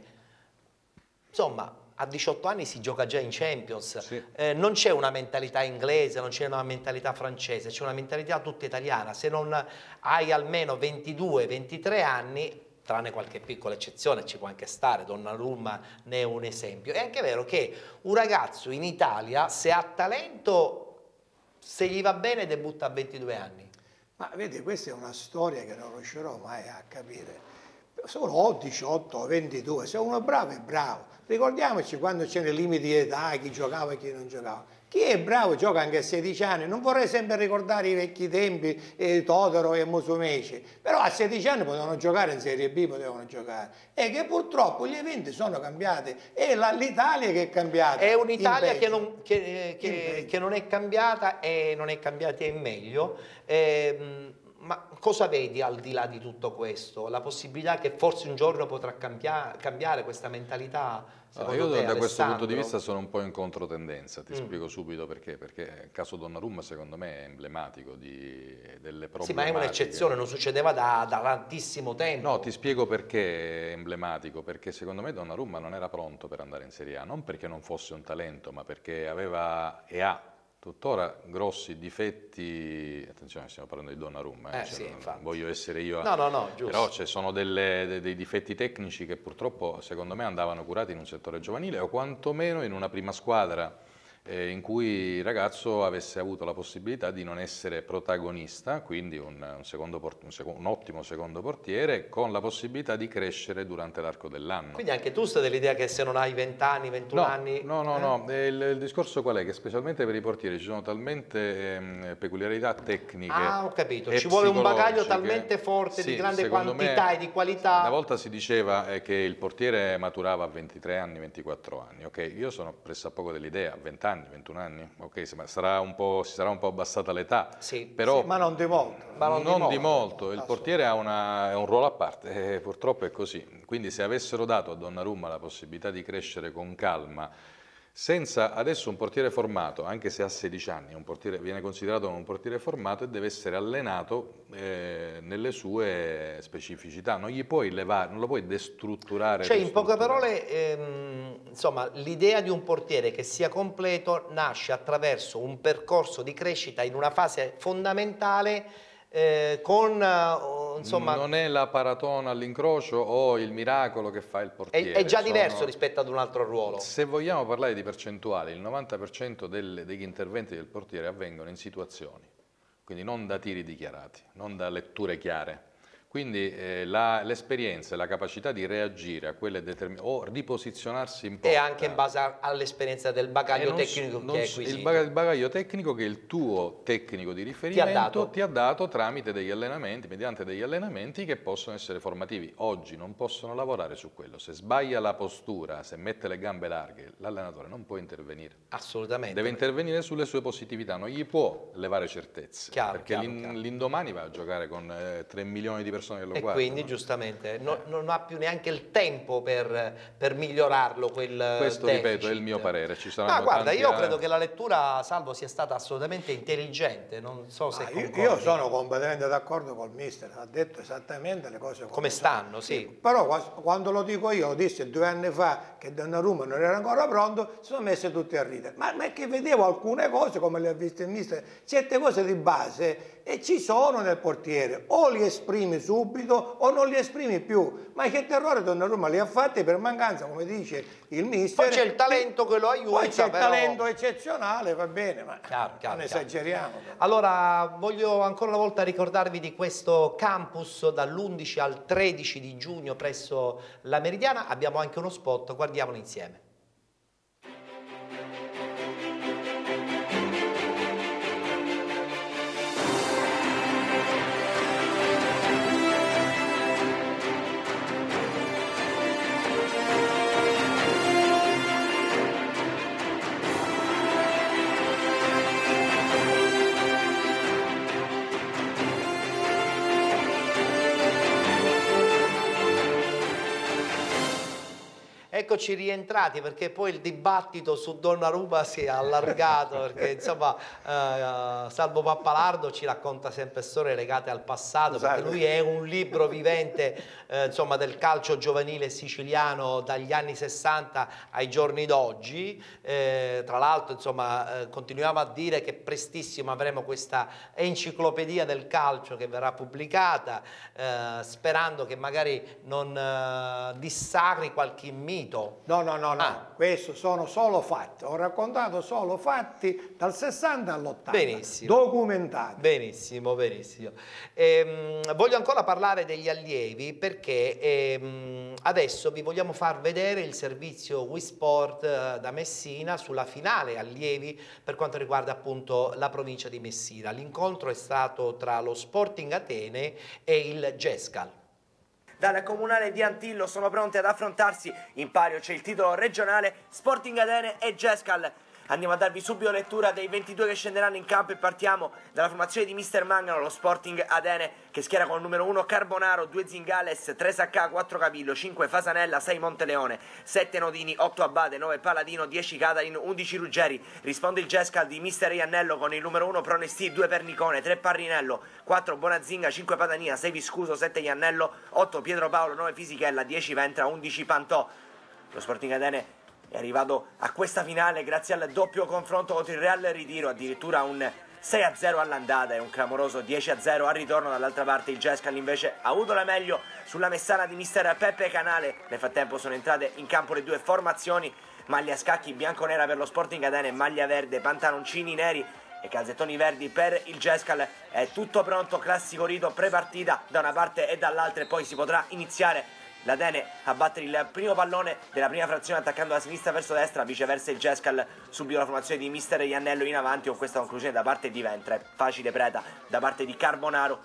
insomma, a diciotto anni si gioca già in Champions, Sì. Eh, non c'è una mentalità inglese, non c'è una mentalità francese, c'è una mentalità tutta italiana. Se non hai almeno ventidue ventitré anni, tranne qualche piccola eccezione, ci può anche stare, Donnarumma ne è un esempio. È anche vero che un ragazzo in Italia, se ha talento, se gli va bene, debutta a ventidue anni. Ma vedi, questa è una storia che non riuscirò mai a capire. Sono o diciotto o ventidue, se uno è bravo è bravo. Ricordiamoci quando c'erano i limiti di età, chi giocava e chi non giocava. Chi è bravo gioca anche a sedici anni, non vorrei sempre ricordare i vecchi tempi, eh, Totaro e Musumeci, però a sedici anni potevano giocare in Serie B, potevano giocare. E che purtroppo gli eventi sono cambiati, è la- l'Italia che è cambiata. È un'Italia in che peggio. non, che- In che- peggio. che non è cambiata e non è cambiata in meglio. Ehm, ma cosa vedi al di là di tutto questo? La possibilità che forse un giorno potrà cambia- cambiare questa mentalità? Allora, Secondo io te, da questo punto di Alessandro? vista sono un po' in controtendenza, ti Mm. spiego subito perché, perché il caso Donnarumma secondo me è emblematico di, delle problematiche. Sì, ma è un'eccezione, non succedeva da, da tantissimo tempo. No, ti spiego perché è emblematico, perché secondo me Donnarumma non era pronto per andare in Serie A, non perché non fosse un talento, ma perché aveva e ha tuttora grossi difetti, attenzione stiamo parlando di Donnarumma, eh, Eh, cioè, sì, non infatti. voglio essere io, No, no, no, giusto. però ci sono delle, de- dei difetti tecnici che purtroppo secondo me andavano curati in un settore giovanile o quantomeno in una prima squadra eh, in cui il ragazzo avesse avuto la possibilità di non essere protagonista, quindi un, un, secondo port- un, seco- un ottimo secondo portiere con la possibilità di crescere durante l'arco dell'anno. Quindi anche tu stai dell'idea che se non hai venti anni, ventuno No, anni... no, no, eh? no. Eh, Il, il discorso qual è? Che specialmente per i portieri ci sono talmente ehm, peculiarità tecniche. Ah, ho capito, e ci vuole un bagaglio psicologiche. talmente forte, Sì, di grande secondo quantità me, e di qualità. Una volta si diceva eh, che il portiere maturava a ventitré anni, ventiquattro anni. Ok, io sono pressappoco dell'idea, a venti anni, ventuno anni. Ok, se- ma sarà un po', si sarà un po' abbassata l'età. Sì, però Sì, ma non di molto. Ma non non, di di molto, il portiere ha una- è un ruolo a parte, eh, purtroppo è così. Quindi se avessero dato a Donnarumma la possibilità di crescere con calma, senza adesso un portiere formato, anche se ha sedici anni, un portiere, viene considerato un portiere formato e deve essere allenato eh, nelle sue specificità, non gli puoi levare, non lo puoi destrutturare. Cioè, in poche ristrutturare. parole, ehm, insomma, l'idea di un portiere che sia completo nasce attraverso un percorso di crescita in una fase fondamentale eh, con, eh, insomma... Non è la paratona all'incrocio o il miracolo che fa il È, portiere. è già sono- diverso rispetto ad un altro ruolo. Se vogliamo parlare di percentuali, il novanta per cento delle- degli interventi del portiere avvengono in situazioni, quindi non da tiri dichiarati, non da letture chiare. Quindi eh, la- l'esperienza e la capacità di reagire a quelle determinate o di posizionarsi in porta. E anche in base a- all'esperienza del E bagaglio non s- tecnico non che hai s- acquisito. il baga- il bagaglio tecnico che il tuo tecnico di riferimento dato. ti ha dato tramite degli allenamenti, mediante degli allenamenti che possono essere formativi. Oggi non possono lavorare su quello. Se sbaglia la postura, se mette le gambe larghe, l'allenatore non può intervenire. Assolutamente. Deve intervenire sulle sue positività, non gli può levare certezze. Chiaro, perché chiaro, l'in- chiaro. l'indomani va a giocare con eh, tre milioni di persone che lo E guardano. quindi giustamente non, non ha più neanche il tempo per, per migliorarlo quel Questo, deficit. ripeto, è il mio parere. Ci Ma saranno guarda, tanti io a- credo che la lettura, Salvo, sia stata assolutamente intelligente, non so se Ah, io, concordi. io sono completamente d'accordo col mister, ha detto esattamente le cose Come stanno, sì. Però qua- quando lo dico io, lo disse due anni fa che Donnarumma non era ancora pronto, si sono messi tutti a ridere. Ma, ma è che vedevo alcune cose, come le ha viste il mister, certe cose di base e ci sono nel portiere, o li esprimi subito o non li esprimi più. Ma che terrore Donnarumma li ha fatti per mancanza, come dice il mister. Poi c'è il talento che lo aiuta. Poi c'è il però- talento eccezionale, va bene, ma Chiaro, chiaro, non chiaro. esageriamo. Allora, voglio ancora una volta ricordarvi di questo campus dall'undici al tredici di giugno presso la Meridiana. Abbiamo anche uno spot, guardiamolo insieme. Eccoci rientrati perché poi il dibattito su Donnarumma si è allargato perché insomma eh, Salvo Pappalardo ci racconta sempre storie legate al passato perché Esatto. lui è un libro vivente eh, insomma del calcio giovanile siciliano dagli anni sessanta ai giorni d'oggi. Eh, tra l'altro insomma eh, continuiamo a dire che prestissimo avremo questa enciclopedia del calcio che verrà pubblicata eh, sperando che magari non eh, dissacri qualche mito. No, no, no, no, Ah. questo sono solo fatti, ho raccontato solo fatti dal sessanta all'ottanta, Benissimo. documentati. Benissimo, benissimo. Ehm, voglio ancora parlare degli allievi perché ehm, adesso vi vogliamo far vedere il servizio WeSport eh, da Messina sulla finale allievi per quanto riguarda appunto la provincia di Messina. L'incontro è stato tra lo Sporting Atene e il Gescal. Dalla comunale di Antillo sono pronte ad affrontarsi. In palio c'è il titolo regionale Sporting Atene e Gescal. Andiamo a darvi subito lettura dei ventidue che scenderanno in campo e partiamo dalla formazione di mister Mangano, lo Sporting Atene che schiera con il numero uno Carbonaro, due Zingales, tre Sacca, quattro Capillo, cinque Fasanella, sei Monteleone, sette Nodini, otto Abate, nove Paladino, dieci Catalin, undici Ruggeri. Risponde il Gescal di mister Iannello con il numero uno Pronesti, due Pernicone, tre Parrinello, quattro Bonazinga, cinque Padania, sei Viscuso, sette Iannello, otto Pietro Paolo, nove Fisichella, dieci Ventra, undici Pantò. Lo Sporting Atene è arrivato a questa finale grazie al doppio confronto contro il Real Ritiro, addirittura un sei a zero all'andata e un clamoroso dieci a zero al ritorno. Dall'altra parte il Gescal invece ha avuto la meglio sulla Messana di mister Peppe Canale. Nel frattempo sono entrate in campo le due formazioni, maglia scacchi bianconera per lo Sporting Atene, maglia verde, pantaloncini neri e calzettoni verdi per il Gescal. È tutto pronto, classico rito prepartita da una parte e dall'altra, e poi si potrà iniziare l'Atene a battere il primo pallone della prima frazione attaccando da sinistra verso destra, viceversa il Gescal subito la formazione di mister Iannello in avanti con questa conclusione da parte di Ventre, facile preda da parte di Carbonaro.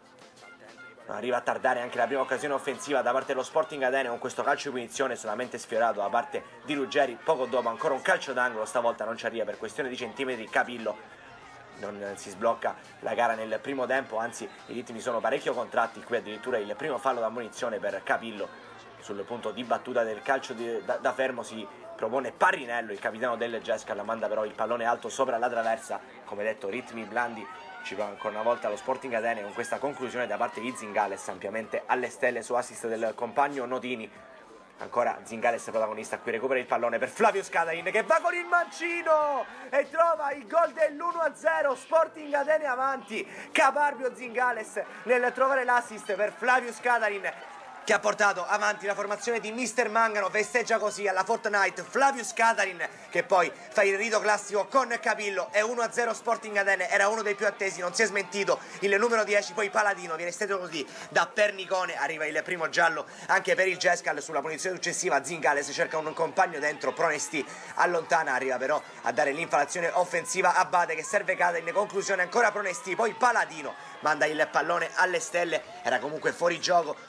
Arriva a tardare anche la prima occasione offensiva da parte dello Sporting Atene con questo calcio di punizione solamente sfiorato da parte di Ruggeri. Poco dopo ancora un calcio d'angolo, stavolta non ci arriva per questione di centimetri Capillo. Non si sblocca la gara nel primo tempo, anzi i ritmi sono parecchio contratti. Qui addirittura il primo fallo da munizione per Capillo. Sul punto di battuta del calcio di, da, da fermo si propone Parrinello, il capitano del Gescal, manda però il pallone alto sopra la traversa. Come detto, ritmi blandi, ci va ancora una volta lo Sporting Atene con questa conclusione da parte di Zingales, ampiamente alle stelle su assist del compagno Notini. Ancora Zingales protagonista, qui recupera il pallone per Flavio Scadain che va con il mancino e trova il gol dell'uno a zero, Sporting Atene avanti. Caparbio Zingales nel trovare l'assist per Flavio Scadain che ha portato avanti la formazione di mister Mangano. Festeggia così alla Fortnite Flavio Scadain che poi fa il rito classico con Capillo. È uno a zero Sporting Atene, era uno dei più attesi, non si è smentito il numero dieci, poi Paladino viene steso così da Pernicone, arriva il primo giallo anche per il Gescal. Sulla punizione successiva Zingales cerca un compagno dentro, Pronesti allontana, arriva però a dare l'infalazione offensiva a Bade che serve Scadain, conclusione ancora Pronesti, poi Paladino manda il pallone alle stelle, era comunque fuori gioco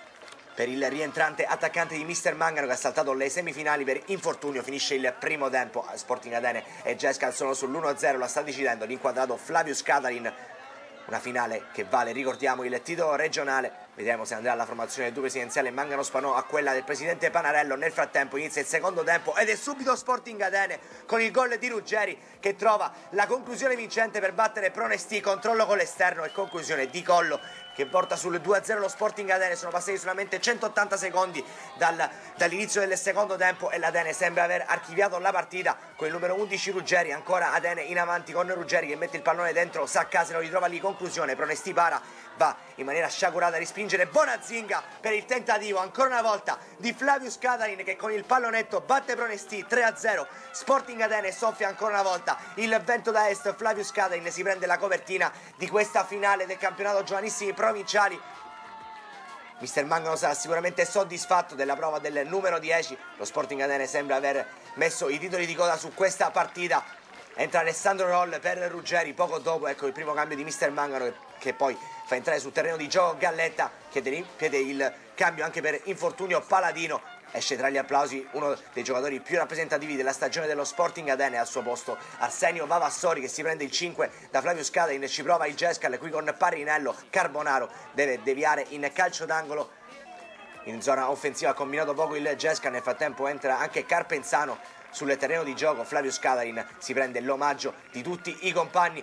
per il rientrante attaccante di mister Mangano che ha saltato le semifinali per infortunio. Finisce il primo tempo, Sporting Atene e Gescal sono sull'uno a zero, la sta decidendo l'inquadrato Flavio Scadain. Una finale che vale, ricordiamo, il titolo regionale. Vedremo se andrà alla formazione del duo presidenziale Mangano Spanò a quella del presidente Panarello. Nel frattempo inizia il secondo tempo ed è subito Sporting Atene con il gol di Ruggeri che trova la conclusione vincente per battere Pronesti, controllo con l'esterno e conclusione di Collo che porta sul due a zero lo Sporting Atene. Sono passati solamente centottanta secondi dal, dall'inizio del secondo tempo e l'Atene sembra aver archiviato la partita con il numero undici Ruggeri. Ancora Atene in avanti con Ruggeri che mette il pallone dentro, Saccasero ritrova lì, conclusione Pronesti para, va in maniera sciagurata a respingere Bonazinga per il tentativo ancora una volta di Flavio Scadain che con il pallonetto batte Pronesti. Tre a zero Sporting Atene, soffia ancora una volta il vento da est, Flavio Scadain si prende la copertina di questa finale del campionato giovanissimi provinciali. mister Mangano sarà sicuramente soddisfatto della prova del numero dieci. Lo Sporting Atene sembra aver messo i titoli di coda su questa partita. Entra Alessandro Roll per Ruggeri poco dopo, ecco il primo cambio di mister Mangano che, che poi fa entrare sul terreno di gioco Galletta, che chiede il cambio anche per infortunio Paladino. Esce tra gli applausi uno dei giocatori più rappresentativi della stagione dello Sporting Atene, al suo posto Arsenio Vavassori che si prende il cinque da Flavio Scadain. Ci prova il Gescal qui con Parrinello, Carbonaro deve deviare in calcio d'angolo. In zona offensiva ha combinato poco il Gescal, nel frattempo entra anche Carpenzano sul terreno di gioco. Flavio Scadain si prende l'omaggio di tutti i compagni.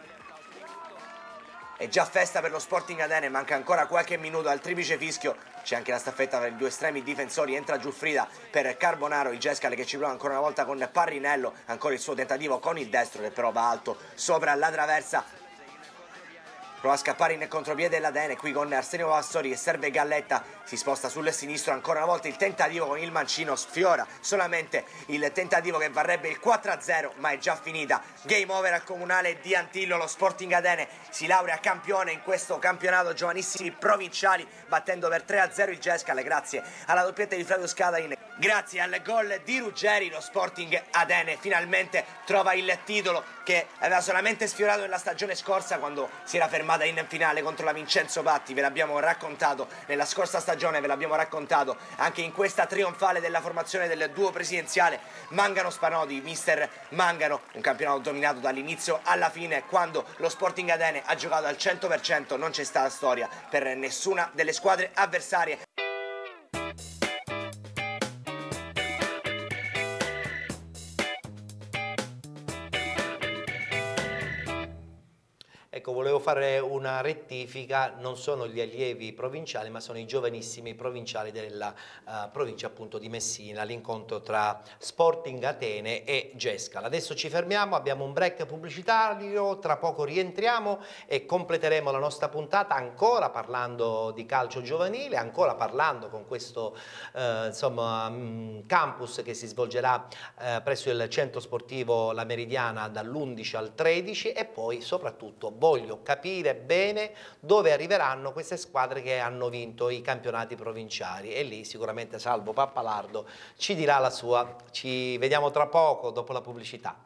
È già festa per lo Sporting Atene, manca ancora qualche minuto al triplice fischio. C'è anche la staffetta per i due estremi difensori, entra Giuffrida per Carbonaro, il Gescal che ci prova ancora una volta con Parrinello, ancora il suo tentativo con il destro che però va alto sopra la traversa. Prova a scappare in contropiede l'Atene qui con Arsenio Vassori che serve Galletta, si sposta sul sinistro, ancora una volta il tentativo con il mancino, sfiora solamente il tentativo che varrebbe il quattro a zero, ma è già finita. Game over al comunale di Antillo, lo Sporting Atene si laurea campione in questo campionato giovanissimi provinciali battendo per tre a zero il Gescal grazie alla doppietta di Flavio Scadain. Grazie al gol di Ruggeri lo Sporting Atene finalmente trova il titolo che aveva solamente sfiorato nella stagione scorsa quando si era fermata in finale contro la Vincenzo Patti. Ve l'abbiamo raccontato nella scorsa stagione, ve l'abbiamo raccontato anche in questa trionfale della formazione del duo presidenziale Mangano Spanodi, mister Mangano, un campionato dominato dall'inizio alla fine. Quando lo Sporting Atene ha giocato al cento per cento non c'è stata storia per nessuna delle squadre avversarie. Ecco, volevo fare una rettifica, non sono gli allievi provinciali, ma sono i giovanissimi provinciali della uh, provincia appunto di Messina, l'incontro tra Sporting Atene e Gescal. Adesso ci fermiamo, abbiamo un break pubblicitario, tra poco rientriamo e completeremo la nostra puntata ancora parlando di calcio giovanile, ancora parlando con questo uh, insomma, mh, campus che si svolgerà uh, presso il centro sportivo La Meridiana dall'undici al tredici e poi soprattutto voglio capire bene dove arriveranno queste squadre che hanno vinto i campionati provinciali e lì sicuramente Salvo Pappalardo ci dirà la sua. Ci vediamo tra poco dopo la pubblicità.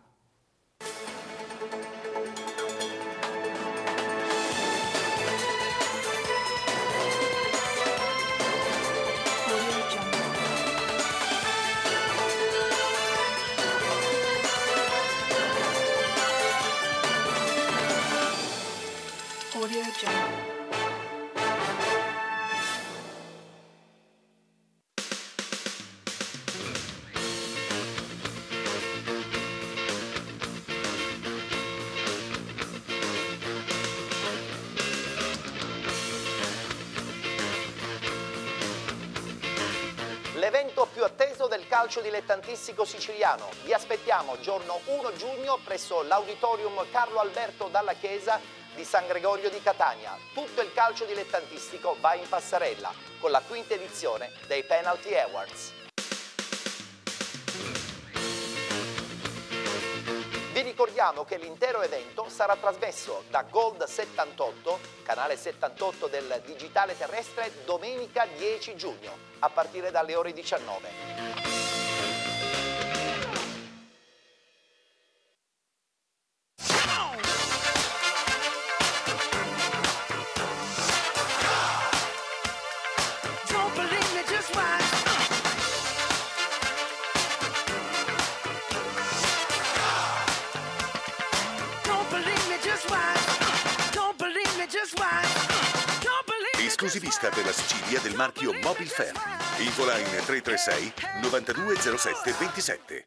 Audio Jungle. L'evento più atteso del calcio dilettantistico siciliano. Vi aspettiamo giorno primo giugno presso l'Auditorium Carlo Alberto Dalla Chiesa di San Gregorio di Catania. Tutto il calcio dilettantistico va in passerella con la quinta edizione dei Penalty Awards. Vi ricordiamo che l'intero evento sarà trasmesso da Gold settantotto, canale settantotto del digitale terrestre, domenica dieci giugno, a partire dalle ore diciannove. Esclusivista per la Sicilia del marchio Mobilfer. Infoline tre tre sei novantadue zero sette ventisette.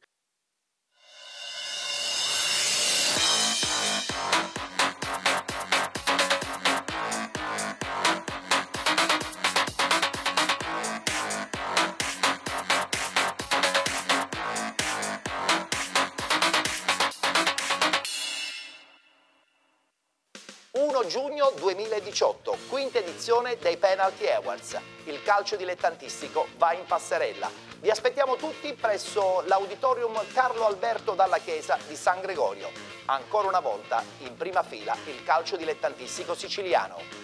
primo giugno duemiladiciotto, quinta edizione dei Penalty Awards. Il calcio dilettantistico va in passerella. Vi aspettiamo tutti presso l'Auditorium Carlo Alberto Dalla Chiesa di San Gregorio. Ancora una volta, in prima fila, il calcio dilettantistico siciliano.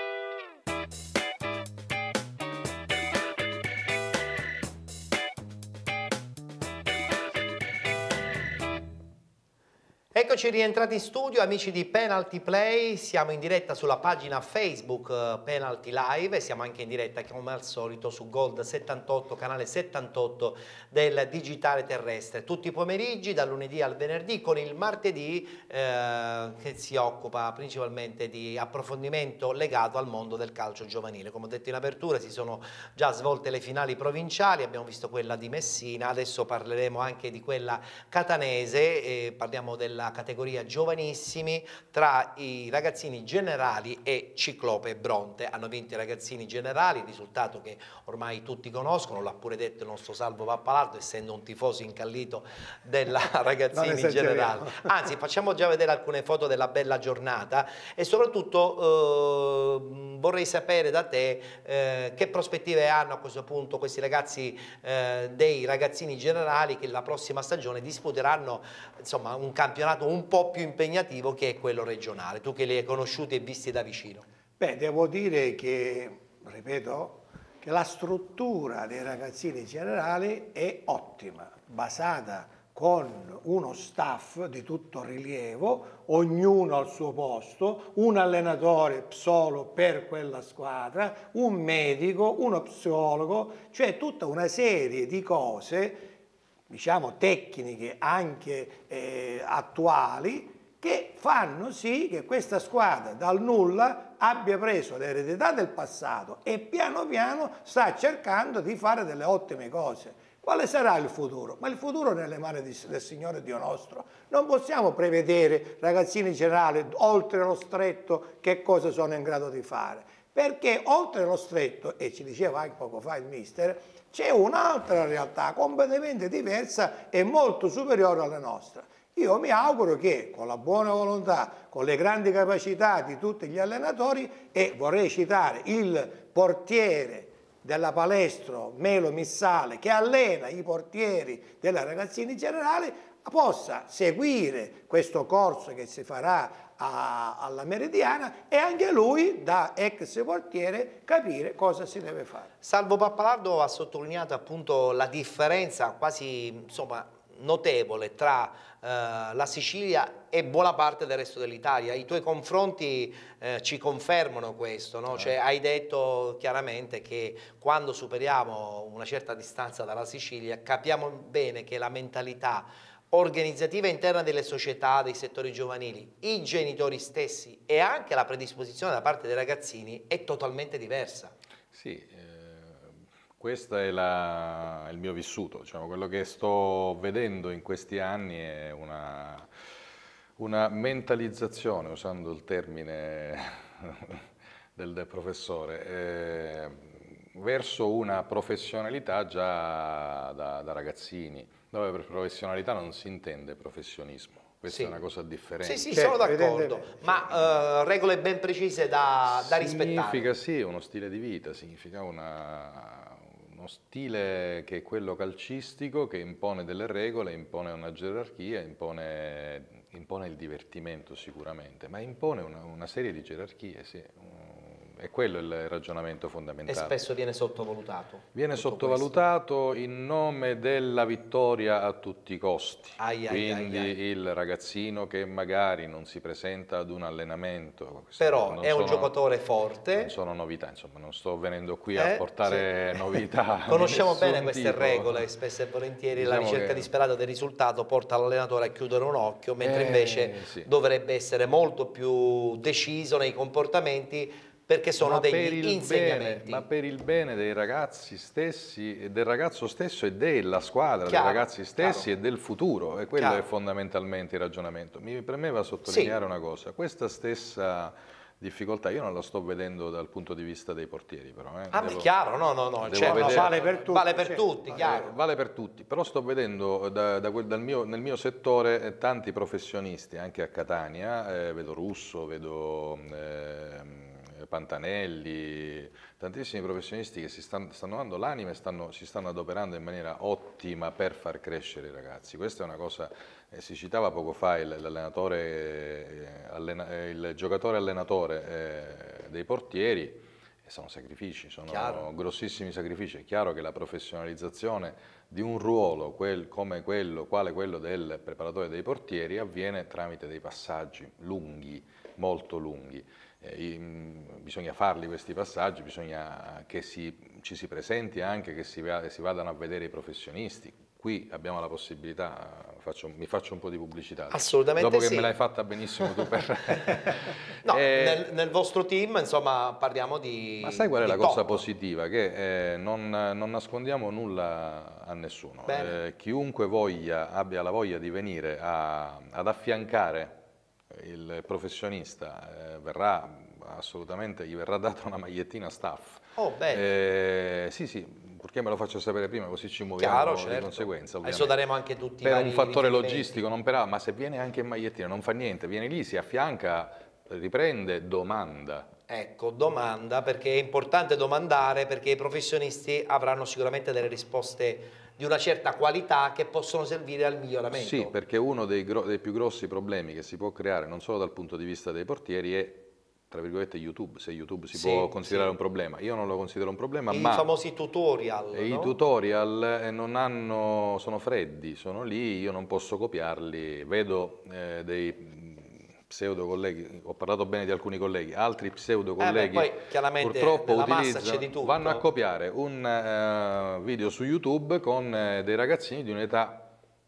Eccoci rientrati in studio, amici di Penalty Play, siamo in diretta sulla pagina Facebook uh, Penalty Live e siamo anche in diretta come al solito su Gold settantotto, canale settantotto del digitale terrestre, tutti i pomeriggi dal lunedì al venerdì, con il martedì eh, che si occupa principalmente di approfondimento legato al mondo del calcio giovanile. Come ho detto in apertura, si sono già svolte le finali provinciali, abbiamo visto quella di Messina, adesso parleremo anche di quella catanese, e parliamo della categoria giovanissimi tra i ragazzini generali e Ciclope Bronte. Hanno vinto i ragazzini generali, risultato che ormai tutti conoscono, l'ha pure detto il nostro Salvo Pappalardo, essendo un tifoso incallito della ragazzini generali. Anzi, facciamo già vedere alcune foto della bella giornata e soprattutto eh, vorrei sapere da te eh, che prospettive hanno a questo punto questi ragazzi eh, dei ragazzini generali che la prossima stagione disputeranno insomma un campionato un po' più impegnativo che è quello regionale, tu che li hai conosciuti e visti da vicino. Beh, devo dire che, ripeto, che la struttura dei ragazzini generali è ottima, basata con uno staff di tutto rilievo, ognuno al suo posto, un allenatore solo per quella squadra, un medico, uno psicologo, cioè tutta una serie di cose, diciamo tecniche anche eh, attuali, che fanno sì che questa squadra dal nulla abbia preso l'eredità del passato e piano piano sta cercando di fare delle ottime cose. Quale sarà il futuro? Ma il futuro è nelle mani di, del Signore Dio nostro. Non possiamo prevedere, ragazzini generali, oltre lo stretto, che cosa sono in grado di fare. Perché oltre lo stretto, e ci diceva anche poco fa il mister, c'è un'altra realtà completamente diversa e molto superiore alla nostra. Io mi auguro che con la buona volontà, con le grandi capacità di tutti gli allenatori, e vorrei citare il portiere della Palestro, Melo Missale, che allena i portieri della Ragazzini Generali, possa seguire questo corso che si farà a, alla Meridiana e anche lui, da ex portiere, capire cosa si deve fare. Salvo Pappalardo ha sottolineato appunto la differenza quasi, insomma, notevole tra eh, la Sicilia e buona parte del resto dell'Italia. I tuoi confronti eh, ci confermano questo, no? Cioè, hai detto chiaramente che quando superiamo una certa distanza dalla Sicilia capiamo bene che la mentalità organizzativa interna delle società, dei settori giovanili, i genitori stessi e anche la predisposizione da parte dei ragazzini è totalmente diversa. Sì. Questo è la, il mio vissuto, diciamo, quello che sto vedendo in questi anni è una, una mentalizzazione, usando il termine del, del professore, eh, verso una professionalità già da, da ragazzini, dove per professionalità non si intende professionismo. Questa sì. è una cosa differente. Sì, sì, sono d'accordo, ma uh, regole ben precise da, da rispettare. Significa sì, uno stile di vita, significa una... uno stile che è quello calcistico, che impone delle regole, impone una gerarchia, impone, impone il divertimento sicuramente, ma impone una, una serie di gerarchie, sì. È quello il ragionamento fondamentale. E spesso viene sottovalutato. Viene sottovalutato questo. In nome della vittoria a tutti i costi. Ai, Quindi ai, ai, ai. il ragazzino che magari non si presenta ad un allenamento. Però è sono, un giocatore forte. Non sono novità, insomma, non sto venendo qui eh, a portare sì. novità. Conosciamo bene queste tipo. regole, spesso e volentieri diciamo la ricerca che... disperata del risultato porta l'allenatore a chiudere un occhio, mentre eh, invece sì. dovrebbe essere molto più deciso nei comportamenti, perché sono ma degli per il insegnamenti. Bene, ma per il bene dei ragazzi stessi, del ragazzo stesso e della squadra, Chiaro, dei ragazzi stessi chiaro. e del futuro, e quello Chiaro. è fondamentalmente il ragionamento. Mi premeva sottolineare sì. una cosa, questa stessa difficoltà io non la sto vedendo dal punto di vista dei portieri, però. Eh. Ah, devo, chiaro, no, no, no, cioè, vedere, vale per tutti, vale per cioè, tutti vale, chiaro. vale per tutti, però sto vedendo da, da quel, dal mio, nel mio settore eh, tanti professionisti, anche a Catania, eh, vedo Russo, vedo... Eh, Pantanelli, tantissimi professionisti che si stanno, stanno dando l'anima e stanno, si stanno adoperando in maniera ottima per far crescere i ragazzi. Questa è una cosa, eh, si citava poco fa l'allenatore, eh, allena, eh, il giocatore allenatore eh, dei portieri, e sono sacrifici, sono chiaro. grossissimi sacrifici. È chiaro che la professionalizzazione di un ruolo quel, come quello, quale quello del preparatore dei portieri, avviene tramite dei passaggi lunghi, molto lunghi. Eh, bisogna farli questi passaggi, bisogna che si, ci si presenti anche, che si, si vadano a vedere i professionisti. Qui abbiamo la possibilità, faccio, mi faccio un po' di pubblicità. Assolutamente dopo che sì. me l'hai fatta benissimo tu per... no, eh, nel, nel vostro team insomma parliamo di... Ma sai qual è la top. cosa positiva? Che eh, non, non nascondiamo nulla a nessuno. Eh, chiunque voglia, abbia la voglia di venire a, ad affiancare il professionista, eh, verrà assolutamente, gli verrà data una magliettina staff. Oh, bene. Eh, sì, sì, perché me lo faccio sapere prima, così ci muoviamo Chiaro, di certo. conseguenza. Adesso daremo anche tutti per i vari un fattore riferimenti. logistico, non per, ma se viene anche in magliettina non fa niente, viene lì, si affianca, riprende, domanda. Ecco, domanda, perché è importante domandare, perché i professionisti avranno sicuramente delle risposte di una certa qualità che possono servire al miglioramento. Sì, perché uno dei, dei più grossi problemi che si può creare, non solo dal punto di vista dei portieri, è, tra virgolette, YouTube, se YouTube si sì, può considerare sì. un problema. Io non lo considero un problema, I ma... I famosi tutorial, e no? I tutorial non hanno, sono freddi, sono lì, io non posso copiarli, vedo eh, dei... pseudo colleghi, ho parlato bene di alcuni colleghi, altri pseudo colleghi eh beh, poi, purtroppo utilizzano, di tutto. vanno a copiare un uh, video su YouTube con uh, dei ragazzini di un'età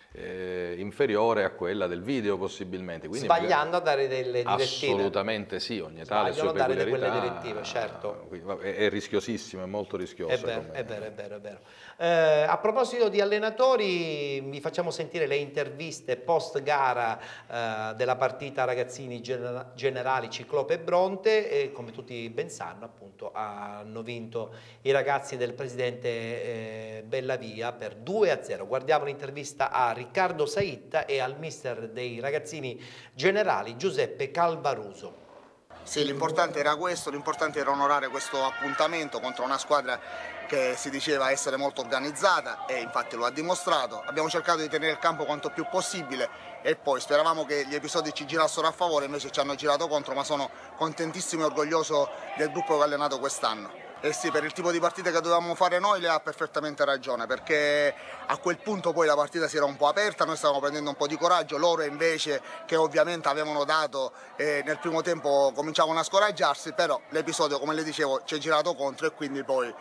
eh, inferiore a quella del video possibilmente. Quindi sbagliando a dare delle direttive. Assolutamente sì, ogni età le sue dare peculiarità. quelle direttive, certo. È, è rischiosissimo, è molto rischioso. È vero, è vero, è vero, è vero. Eh, a proposito di allenatori, vi facciamo sentire le interviste post gara eh, della partita ragazzini gener generali Ciclope e Bronte, e come tutti ben sanno appunto hanno vinto i ragazzi del presidente eh, Bellavia per due a zero. Guardiamo l'intervista a Riccardo Saitta e al mister dei ragazzini generali Giuseppe Calvaruso. Sì, l'importante era questo, l'importante era onorare questo appuntamento contro una squadra che si diceva essere molto organizzata e infatti lo ha dimostrato. Abbiamo cercato di tenere il campo quanto più possibile e poi speravamo che gli episodi ci girassero a favore, invece ci hanno girato contro, ma sono contentissimo e orgoglioso del gruppo che ho allenato quest'anno. Eh sì, per il tipo di partite che dovevamo fare noi le ha perfettamente ragione, perché a quel punto poi la partita si era un po' aperta, noi stavamo prendendo un po' di coraggio, loro invece che ovviamente avevano dato eh, nel primo tempo cominciavano a scoraggiarsi, però l'episodio come le dicevo ci è girato contro e quindi poi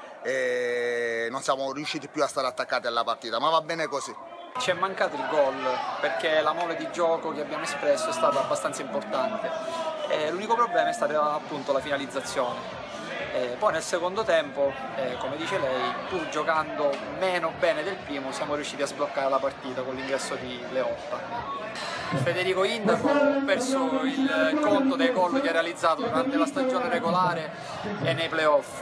eh, non siamo riusciti più a stare attaccati alla partita, ma va bene così. Ci è mancato il gol perché la mole di gioco che abbiamo espresso è stata abbastanza importante, l'unico problema è stata appunto la finalizzazione. Eh, poi nel secondo tempo, eh, come dice lei, pur giocando meno bene del primo, siamo riusciti a sbloccare la partita con l'ingresso di Leotta. Federico Indaco ha perso il conto dei gol che ha realizzato durante la stagione regolare e nei playoff,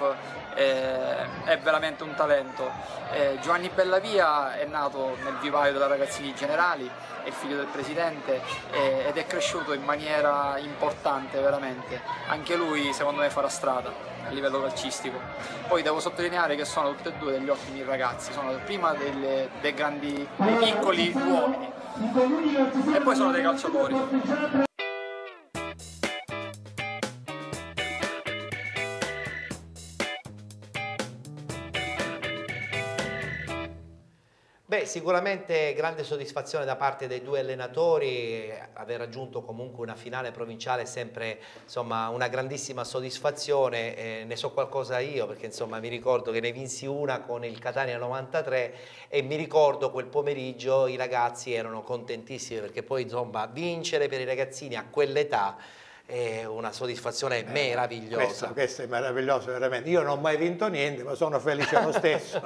eh, è veramente un talento. Eh, Giovanni Bellavia è nato nel vivaio della Ragazzini Generali, è il figlio del presidente eh, ed è cresciuto in maniera importante veramente. Anche lui secondo me farà strada a livello calcistico. Poi devo sottolineare che sono tutti e due degli ottimi ragazzi, sono prima delle, dei grandi, dei piccoli uomini e poi sono dei calciatori. Beh, sicuramente grande soddisfazione da parte dei due allenatori, aver raggiunto comunque una finale provinciale è sempre insomma, una grandissima soddisfazione, eh, ne so qualcosa io perché insomma, mi ricordo che ne vinsi una con il Catania novantatré e mi ricordo quel pomeriggio i ragazzi erano contentissimi perché poi insomma, vincere per i ragazzini a quell'età è una soddisfazione eh, meravigliosa. Questo, questo è meraviglioso veramente. Io non ho mai vinto niente, ma sono felice lo stesso.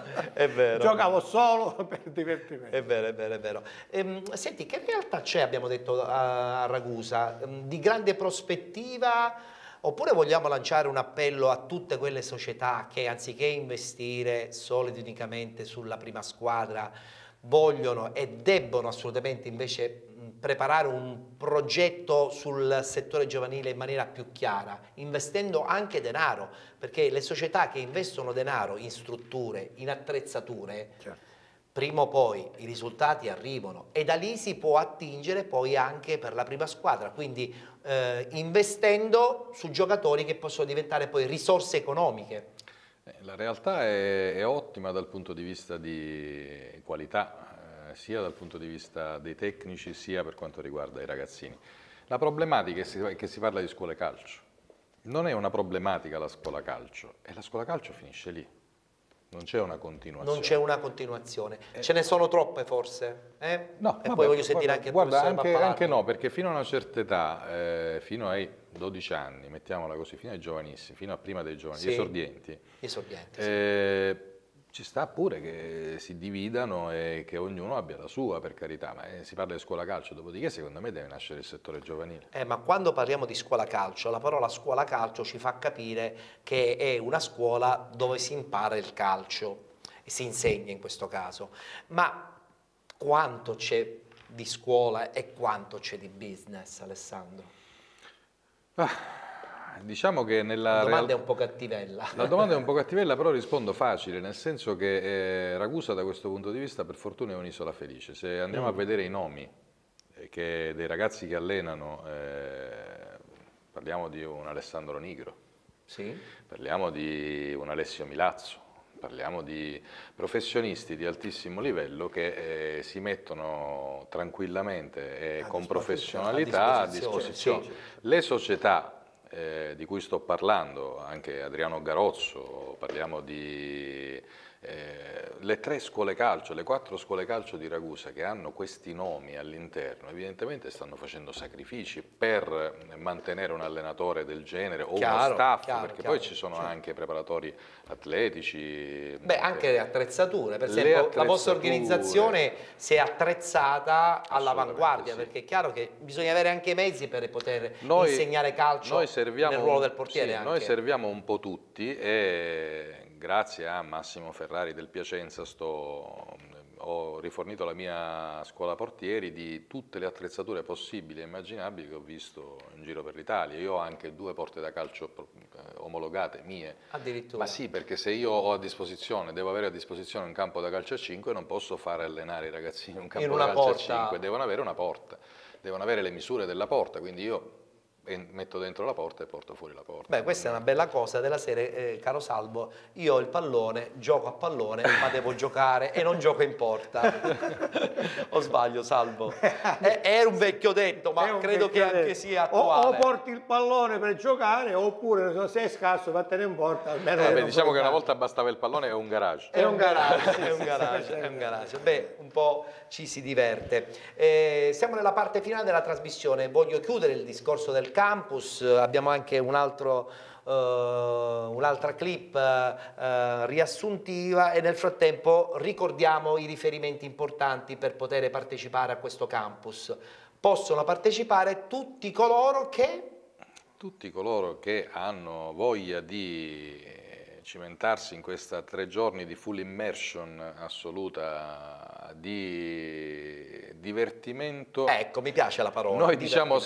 È vero. Giocavo solo per divertimento. È vero, è vero, è vero. Ehm, senti, che realtà c'è, abbiamo detto a Ragusa, di grande prospettiva, oppure vogliamo lanciare un appello a tutte quelle società che anziché investire solo ed unicamente sulla prima squadra, vogliono e debbono assolutamente invece preparare un progetto sul settore giovanile in maniera più chiara, investendo anche denaro, perché le società che investono denaro in strutture, in attrezzature, certo, prima o poi i risultati arrivano e da lì si può attingere poi anche per la prima squadra, quindi eh, investendo su giocatori che possono diventare poi risorse economiche. La realtà è, è ottima dal punto di vista di qualità, sia dal punto di vista dei tecnici sia per quanto riguarda i ragazzini. La problematica è che si parla di scuole calcio. Non è una problematica la scuola calcio, e la scuola calcio finisce lì. Non c'è una continuazione. Non c'è una continuazione. Eh. Ce ne sono troppe forse? Eh? No, e vabbè, poi voglio sentire guarda, anche il guarda, professore anche, Pappalardo. anche no, perché fino a una certa età, eh, fino ai dodici anni, mettiamola così, fino ai giovanissimi, fino a prima dei giovani, sì, gli esordienti, gli esordienti eh, sì. Ci sta pure che si dividano e che ognuno abbia la sua, per carità, ma eh, si parla di scuola calcio, dopodiché secondo me deve nascere il settore giovanile. Eh, ma quando parliamo di scuola calcio, la parola scuola calcio ci fa capire che è una scuola dove si impara il calcio, e si insegna in questo caso. Ma quanto c'è di scuola e quanto c'è di business, Alessandro? Ah. Diciamo che nella la domanda real... è un po' cattivella. La domanda è un po' cattivella, però rispondo facile, nel senso che eh, Ragusa da questo punto di vista per fortuna è un'isola felice. Se andiamo mm. a vedere i nomi eh, che, dei ragazzi che allenano, eh, parliamo di un Alessandro Nigro, sì. parliamo di un Alessio Milazzo, parliamo di professionisti di altissimo livello che eh, si mettono tranquillamente e a con professionalità a disposizione. A disposizione. Sì. Le società Eh, di cui sto parlando, anche Adriano Garozzo, parliamo di Eh, le tre scuole calcio, le quattro scuole calcio di Ragusa che hanno questi nomi all'interno, evidentemente stanno facendo sacrifici per mantenere un allenatore del genere o chiaro, uno staff, chiaro, perché chiaro, poi ci sono certo. anche preparatori atletici. Beh, anche le attrezzature, per esempio attrezzature. la vostra organizzazione si è attrezzata all'avanguardia, sì. perché è chiaro che bisogna avere anche i mezzi per poter noi, insegnare calcio noi serviamo, nel ruolo del portiere. Sì, anche. Noi serviamo un po' tutti e grazie a Massimo Ferrari del Piacenza sto, ho rifornito la mia scuola portieri di tutte le attrezzature possibili e immaginabili che ho visto in giro per l'Italia. Io ho anche due porte da calcio omologate mie. Addirittura? Ma sì, perché se io ho a disposizione, devo avere a disposizione un campo da calcio a cinque, non posso fare allenare i ragazzini in un campo in da una calcio porta. a cinque, devono avere una porta, devono avere le misure della porta, quindi io metto dentro la porta e porto fuori la porta. Beh, questa è una bella cosa della serie, eh, caro Salvo, io ho il pallone, gioco a pallone, ma devo giocare e non gioco in porta. O sbaglio, Salvo? È, è un vecchio detto, ma credo che anche detto. sia attuale. O, o porti il pallone per giocare, oppure se è scarso vattene in porta. Almeno Vabbè, diciamo che una volta bastava il pallone e un garage. È un garage, è un garage, è un garage. Beh, un po' ci si diverte. Eh, siamo nella parte finale della trasmissione, voglio chiudere il discorso del campus, abbiamo anche un altro, uh, un'altra clip uh, riassuntiva e nel frattempo ricordiamo i riferimenti importanti per poter partecipare a questo campus. Possono partecipare tutti coloro che... Tutti coloro che hanno voglia di cimentarsi in questa tre giorni di full immersion assoluta, di divertimento. Ecco, mi piace la parola. Noi diciamo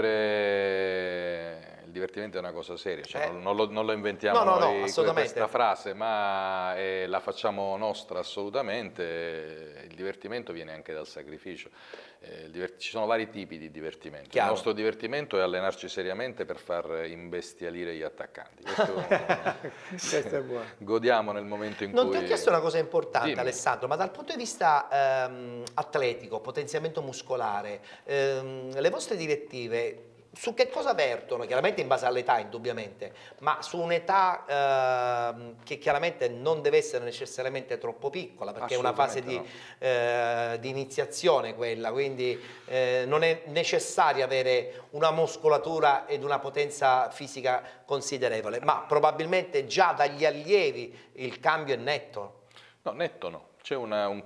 sempre il divertimento è una cosa seria, cioè eh. non, lo, non lo inventiamo no, no, noi no, questa frase, ma eh, la facciamo nostra assolutamente. Il divertimento viene anche dal sacrificio. Eh, ci sono vari tipi di divertimento. Chiaro. Il nostro divertimento è allenarci seriamente per far imbestialire gli attaccanti. Questo, Questo è buono. Godiamo nel momento in non cui... Non ti ho chiesto una cosa importante, Dimmi. Alessandro, ma dal punto di vista ehm, atletico, potenziamento muscolare, ehm, le vostre direttive su che cosa vertono? Chiaramente in base all'età, indubbiamente, ma su un'età eh, che chiaramente non deve essere necessariamente troppo piccola, perché è una fase di, no. eh, di iniziazione quella, quindi eh, non è necessario avere una muscolatura ed una potenza fisica considerevole, ma probabilmente già dagli allievi il cambio è netto. No, netto no, c'è un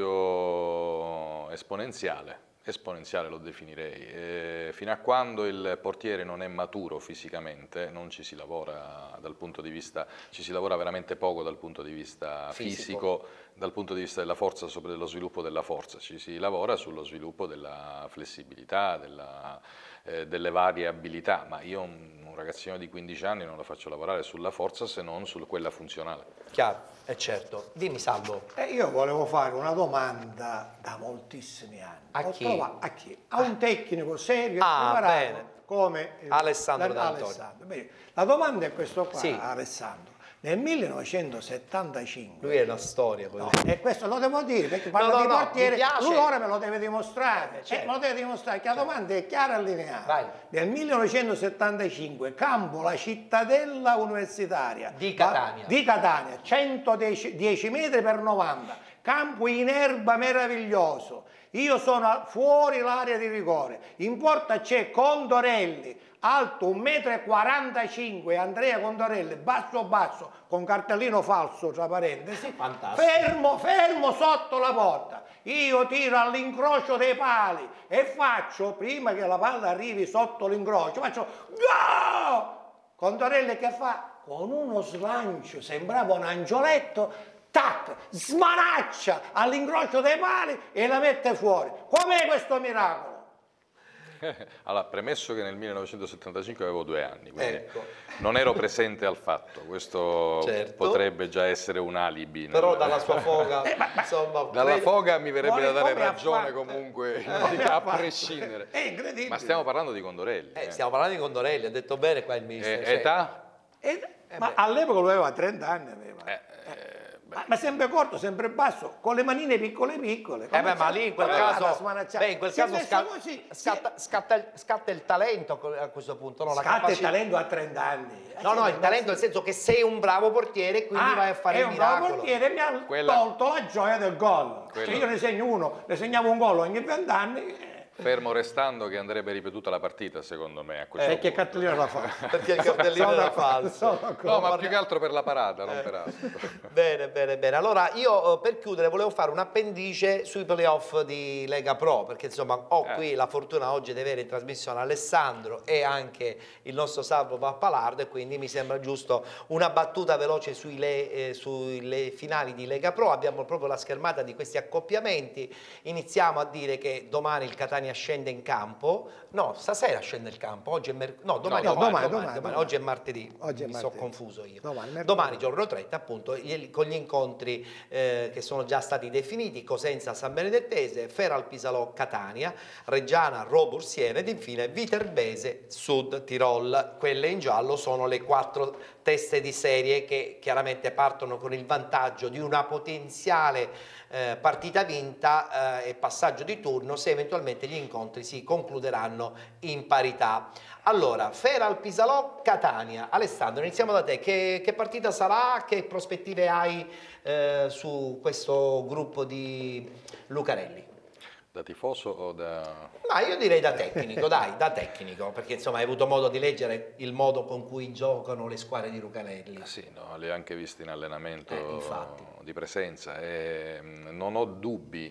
cambio esponenziale. Esponenziale lo definirei, eh, fino a quando il portiere non è maturo fisicamente non ci si lavora dal punto di vista, ci si lavora veramente poco dal punto di vista fisico, fisico dal punto di vista della forza, dello sviluppo della forza, ci si lavora sullo sviluppo della flessibilità, della, eh, delle varie abilità, ma io un, un ragazzino di quindici anni non lo faccio lavorare sulla forza se non su quella funzionale. Chiaro, è certo. Dimmi Salvo. Eh, io volevo fare una domanda da moltissimi anni. A Ho chi? trovato, a chi? A un tecnico serio e ah, preparato bene. come eh, Alessandro la, Alessandro. Bene, la domanda è questo qua, sì. Alessandro. Nel millenovecentosettantacinque lui è una storia no, e questo lo devo dire perché parla no, no, di no, portiere lui ora me lo deve dimostrare, certo. eh, me lo deve dimostrare che la domanda è chiara e lineare. Vai. Nel millenovecentosettantacinque campo la cittadella universitaria di Catania, di Catania centodieci metri per novanta, campo in erba meraviglioso, io sono fuori l'area di rigore, in porta c'è Condorelli alto un metro e quarantacinque, Andrea Condorelli, basso basso, con cartellino falso tra parentesi, fantastico. fermo, fermo sotto la porta. Io tiro all'incrocio dei pali e faccio, prima che la palla arrivi sotto l'incrocio, faccio go! Condorelli che fa? Con uno slancio, sembrava un angioletto, tac, smanaccia all'incrocio dei pali e la mette fuori. Com'è questo miracolo? Allora, premesso che nel millenovecentosettantacinque avevo due anni, quindi ecco. non ero presente al fatto, questo certo. potrebbe già essere un alibi. Però nel... dalla sua foga, eh, ma, insomma... Dalla credo... foga mi verrebbe da dare ragione fatto? comunque, eh, a prescindere. È incredibile. Ma stiamo parlando di Condorelli. Eh, eh. Stiamo parlando di Condorelli, ha detto bene qua il mister. Eh, cioè... Età? Eh, ma all'epoca lo aveva trenta anni. Aveva. Eh, eh, beh, Ma sempre corto, sempre basso, con le manine piccole piccole. Eh beh, ma lì in quel caso, beh, in quel Si è caso messo sca- così, scatta, scatta il, scatta il talento a questo punto, no? La Scatta il capacità- talento a trenta anni. No, no, il talento nel senso che sei un bravo portiere e quindi Ah, vai a fare è il un bravo miracolo. portiere e mi ha Quella- tolto la gioia del gol. Quella- Cioè io ne segno uno, ne segnavo un gol ogni vent'anni. eh, Fermo restando che andrebbe ripetuta la partita, secondo me, a questo E che punto. cartellino la fa? Perché il cartellino Sono era d'accordo, falso. sono d'accordo. No, ma più che altro per la parata, non Eh. per altro. Bene, bene, bene. Allora io eh, per chiudere volevo fare un appendice sui playoff di Lega Pro, perché insomma ho Eh. qui la fortuna oggi di avere in trasmissione Alessandro e anche il nostro Salvo Pappalardo, e quindi mi sembra giusto una battuta veloce sui le, eh, sulle finali di Lega Pro. Abbiamo proprio la schermata di questi accoppiamenti. Iniziamo a dire che domani il Catania scende in campo. No, stasera scende il campo, oggi è mercoledì. No, domani, No, domani, domani, domani, domani, domani. domani. Oggi è martedì. Oggi è mi sono martedì. confuso io. Domani, mercoledì. Domani, giorno trenta, appunto, gli- con gli incontri eh, che sono già stati definiti: Cosenza San Benedettese, Feral Pisalò Catania, Reggiana Robur Siena ed infine Viterbese Sud Tirol. Quelle in giallo sono le quattro teste di serie che chiaramente partono con il vantaggio di una potenziale eh, partita vinta eh, e passaggio di turno se eventualmente gli incontri si concluderanno in parità. Allora, Feral Pisalò Catania. Alessandro, iniziamo da te. Che, che partita sarà? Che prospettive hai eh, su questo gruppo di Lucarelli? Da tifoso o da... Ma io direi da tecnico, dai, da tecnico, perché insomma hai avuto modo di leggere il modo con cui giocano le squadre di Lucarelli. Sì, no, li ho anche visti in allenamento Eh, infatti. di presenza e mh, non ho dubbi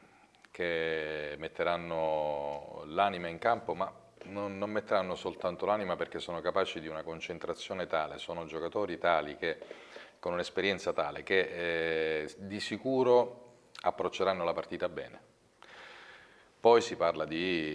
che metteranno l'anima in campo, ma non, non metteranno soltanto l'anima perché sono capaci di una concentrazione tale, sono giocatori tali che, con un'esperienza tale, che eh, di sicuro approcceranno la partita bene. Poi si parla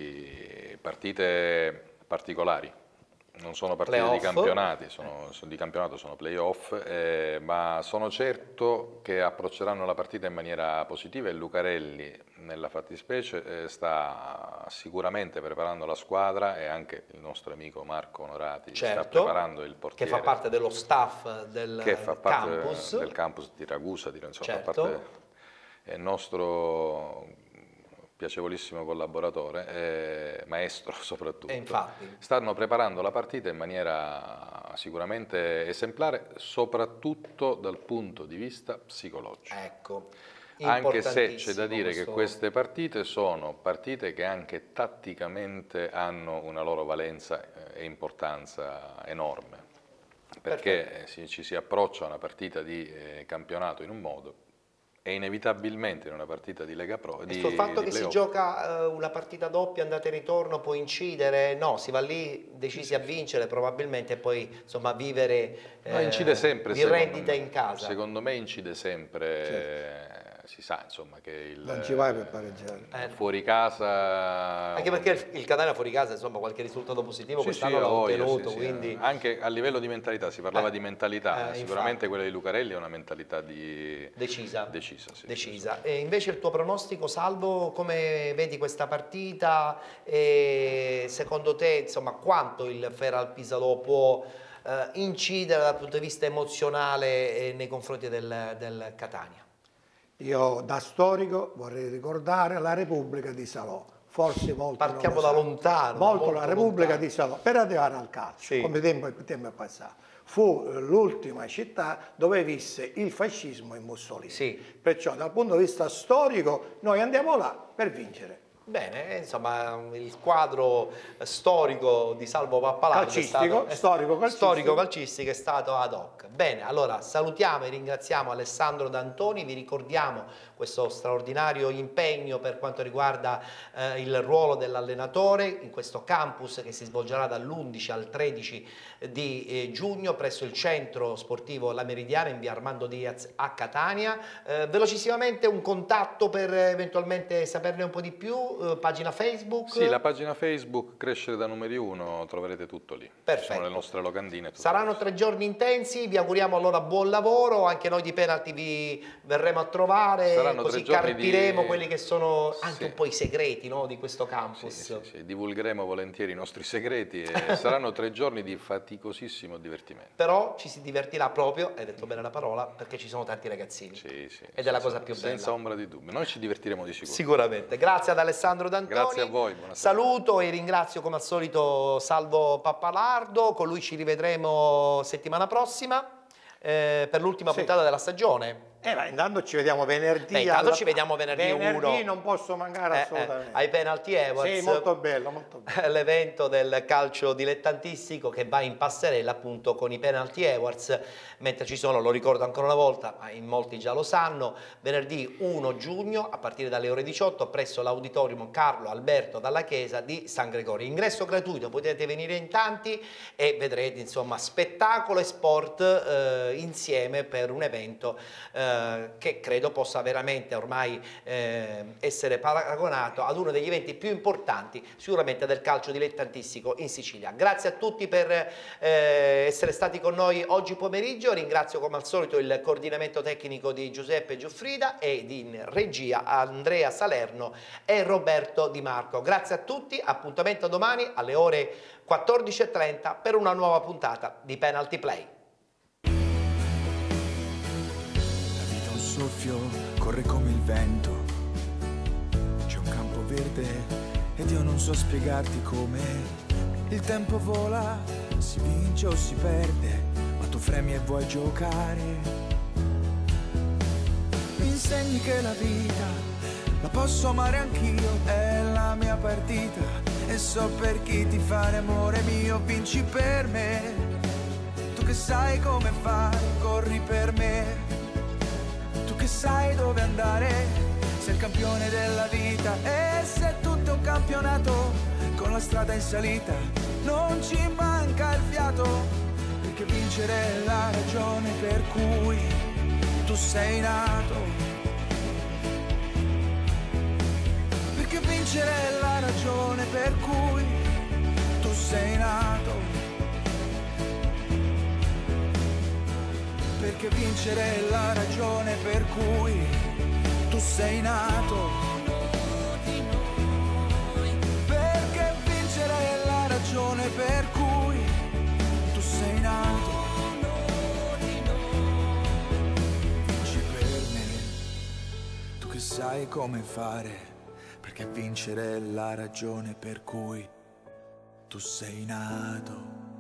di partite particolari, non sono partite Playoff. di campionati, sono, sono di campionato, sono playoff, eh, ma sono certo che approcceranno la partita in maniera positiva e Lucarelli nella fattispecie eh, sta sicuramente preparando la squadra e anche il nostro amico Marco Onorati sta Certo, preparando il che portiere. fa parte dello staff del che fa parte campus. del campus di Ragusa, di, insomma, Certo. fa parte, è il nostro piacevolissimo collaboratore, eh, maestro soprattutto. E infatti. Stanno preparando la partita in maniera sicuramente esemplare, soprattutto dal punto di vista psicologico. Ecco. Anche se c'è da Importantissimo dire che questo- queste partite sono partite che anche tatticamente hanno una loro valenza e importanza enorme, perché eh, si- ci si approccia a una partita di eh, campionato in un modo e inevitabilmente in una partita di Lega Pro. Di, Questo fatto di che si playoff. gioca eh, una partita doppia, andata e ritorno, può incidere? No, si va lì decisi a vincere probabilmente e poi insomma vivere No, eh, incide sempre, di secondo rendita me. in casa. Secondo me incide sempre, eh, si sa insomma che il Non ci vai per pareggiare. Eh, fuori casa... Anche perché il, il Catania fuori casa, insomma, qualche risultato positivo Sì, quest'anno sì, l'ha ha voglia, ottenuto, sì, sì. quindi... Anche a livello di mentalità, si parlava Eh, di mentalità, eh, sicuramente infatti. quella di Lucarelli è una mentalità di... Decisa. Decisa, sì. Decisa. E invece il tuo pronostico, Salvo, come vedi questa partita? E secondo te, insomma, quanto il Feral Pisalò può eh, incidere dal punto di vista emozionale eh, nei confronti del, del Catania? Io da storico vorrei ricordare la Repubblica di Salò. Forse molti Partiamo non lo da sanno. lontano, Molto, molto la Repubblica lontano. di Salò, per arrivare al calcio, Sì. come tempo, tempo è passato. Fu eh, l'ultima città dove visse il fascismo e Mussolini. Sì. Perciò dal punto di vista storico noi andiamo là per vincere. Bene, insomma, il quadro storico di Salvo Pappalardo Calcistico, è stato, è- storico calcistico. storico calcistico è stato ad hoc. Bene, allora salutiamo e ringraziamo Alessandro D'Antoni, vi ricordiamo questo straordinario impegno per quanto riguarda eh, il ruolo dell'allenatore in questo campus che si svolgerà dall'undici al tredici di eh, giugno presso il centro sportivo La Meridiana in via Armando Diaz a Catania. Eh, velocissimamente un contatto per eh, eventualmente saperne un po' di più, eh, pagina Facebook. Sì, la pagina Facebook Crescere da numeri uno, troverete tutto lì. Perfetto. Sono le nostre locandine. tutto Saranno questo. tre giorni intensi, vi auguriamo allora buon lavoro, anche noi di Penalty vi verremo a trovare. Sarà saranno così tre giorni carpiremo di... quelli che sono anche Sì. un po' i segreti, no, di questo campus. Sì, sì, sì, divulgheremo volentieri i nostri segreti e saranno tre giorni di faticosissimo divertimento. Però ci si divertirà proprio, hai detto bene la parola, perché ci sono tanti ragazzini. Sì, sì, ed è la senza- cosa più bella. Senza ombra di dubbio. Noi ci divertiremo di sicuro. Sicuramente. Grazie ad Alessandro D'Antoni. Grazie a voi, buonasera. Saluto e ringrazio come al solito Salvo Pappalardo, con lui ci rivedremo settimana prossima eh, per l'ultima Sì. puntata della stagione. Eh, ma intanto ci vediamo venerdì. Beh, intanto alla- ci vediamo venerdì Venerdì uno. non posso mancare Eh, eh, assolutamente. ai Penalty Awards. Sì, molto bello, molto bello. L'evento del calcio dilettantistico che va in passerella appunto con i Penalty Awards, mentre ci sono, lo ricordo ancora una volta, ma in molti già lo sanno, venerdì primo giugno a partire dalle ore diciotto presso l'auditorium Carlo Alberto Dalla Chiesa di San Gregorio. Ingresso gratuito, potete venire in tanti e vedrete insomma spettacolo e sport eh, insieme per un evento eh, che credo possa veramente ormai eh, essere paragonato ad uno degli eventi più importanti sicuramente del calcio dilettantistico in Sicilia. Grazie a tutti per eh, essere stati con noi oggi pomeriggio, ringrazio come al solito il coordinamento tecnico di Giuseppe Giuffrida e di in regia Andrea Salerno e Roberto Di Marco. Grazie a tutti, appuntamento domani alle ore quattordici e trenta per una nuova puntata di Penalty Play. Un soffio corre come il vento, c'è un campo verde ed io non so spiegarti come. Il tempo vola, si vince o si perde, ma tu fremi e vuoi giocare. Mi insegni che la vita la posso amare anch'io, è la mia partita e so per chi ti fare amore mio. Vinci per me, tu che sai come fare, corri per me. Tu che sai dove andare, sei il campione della vita. E se tutto è un campionato, con la strada in salita, non ci manca il fiato, perché vincere è la ragione per cui tu sei nato. Perché vincere è la ragione per cui tu sei nato. Perché vincere è la ragione per cui tu sei nato. Perché vincere è la ragione per cui tu sei nato. Vinci per me, tu che sai come fare, perché vincere è la ragione per cui tu sei nato.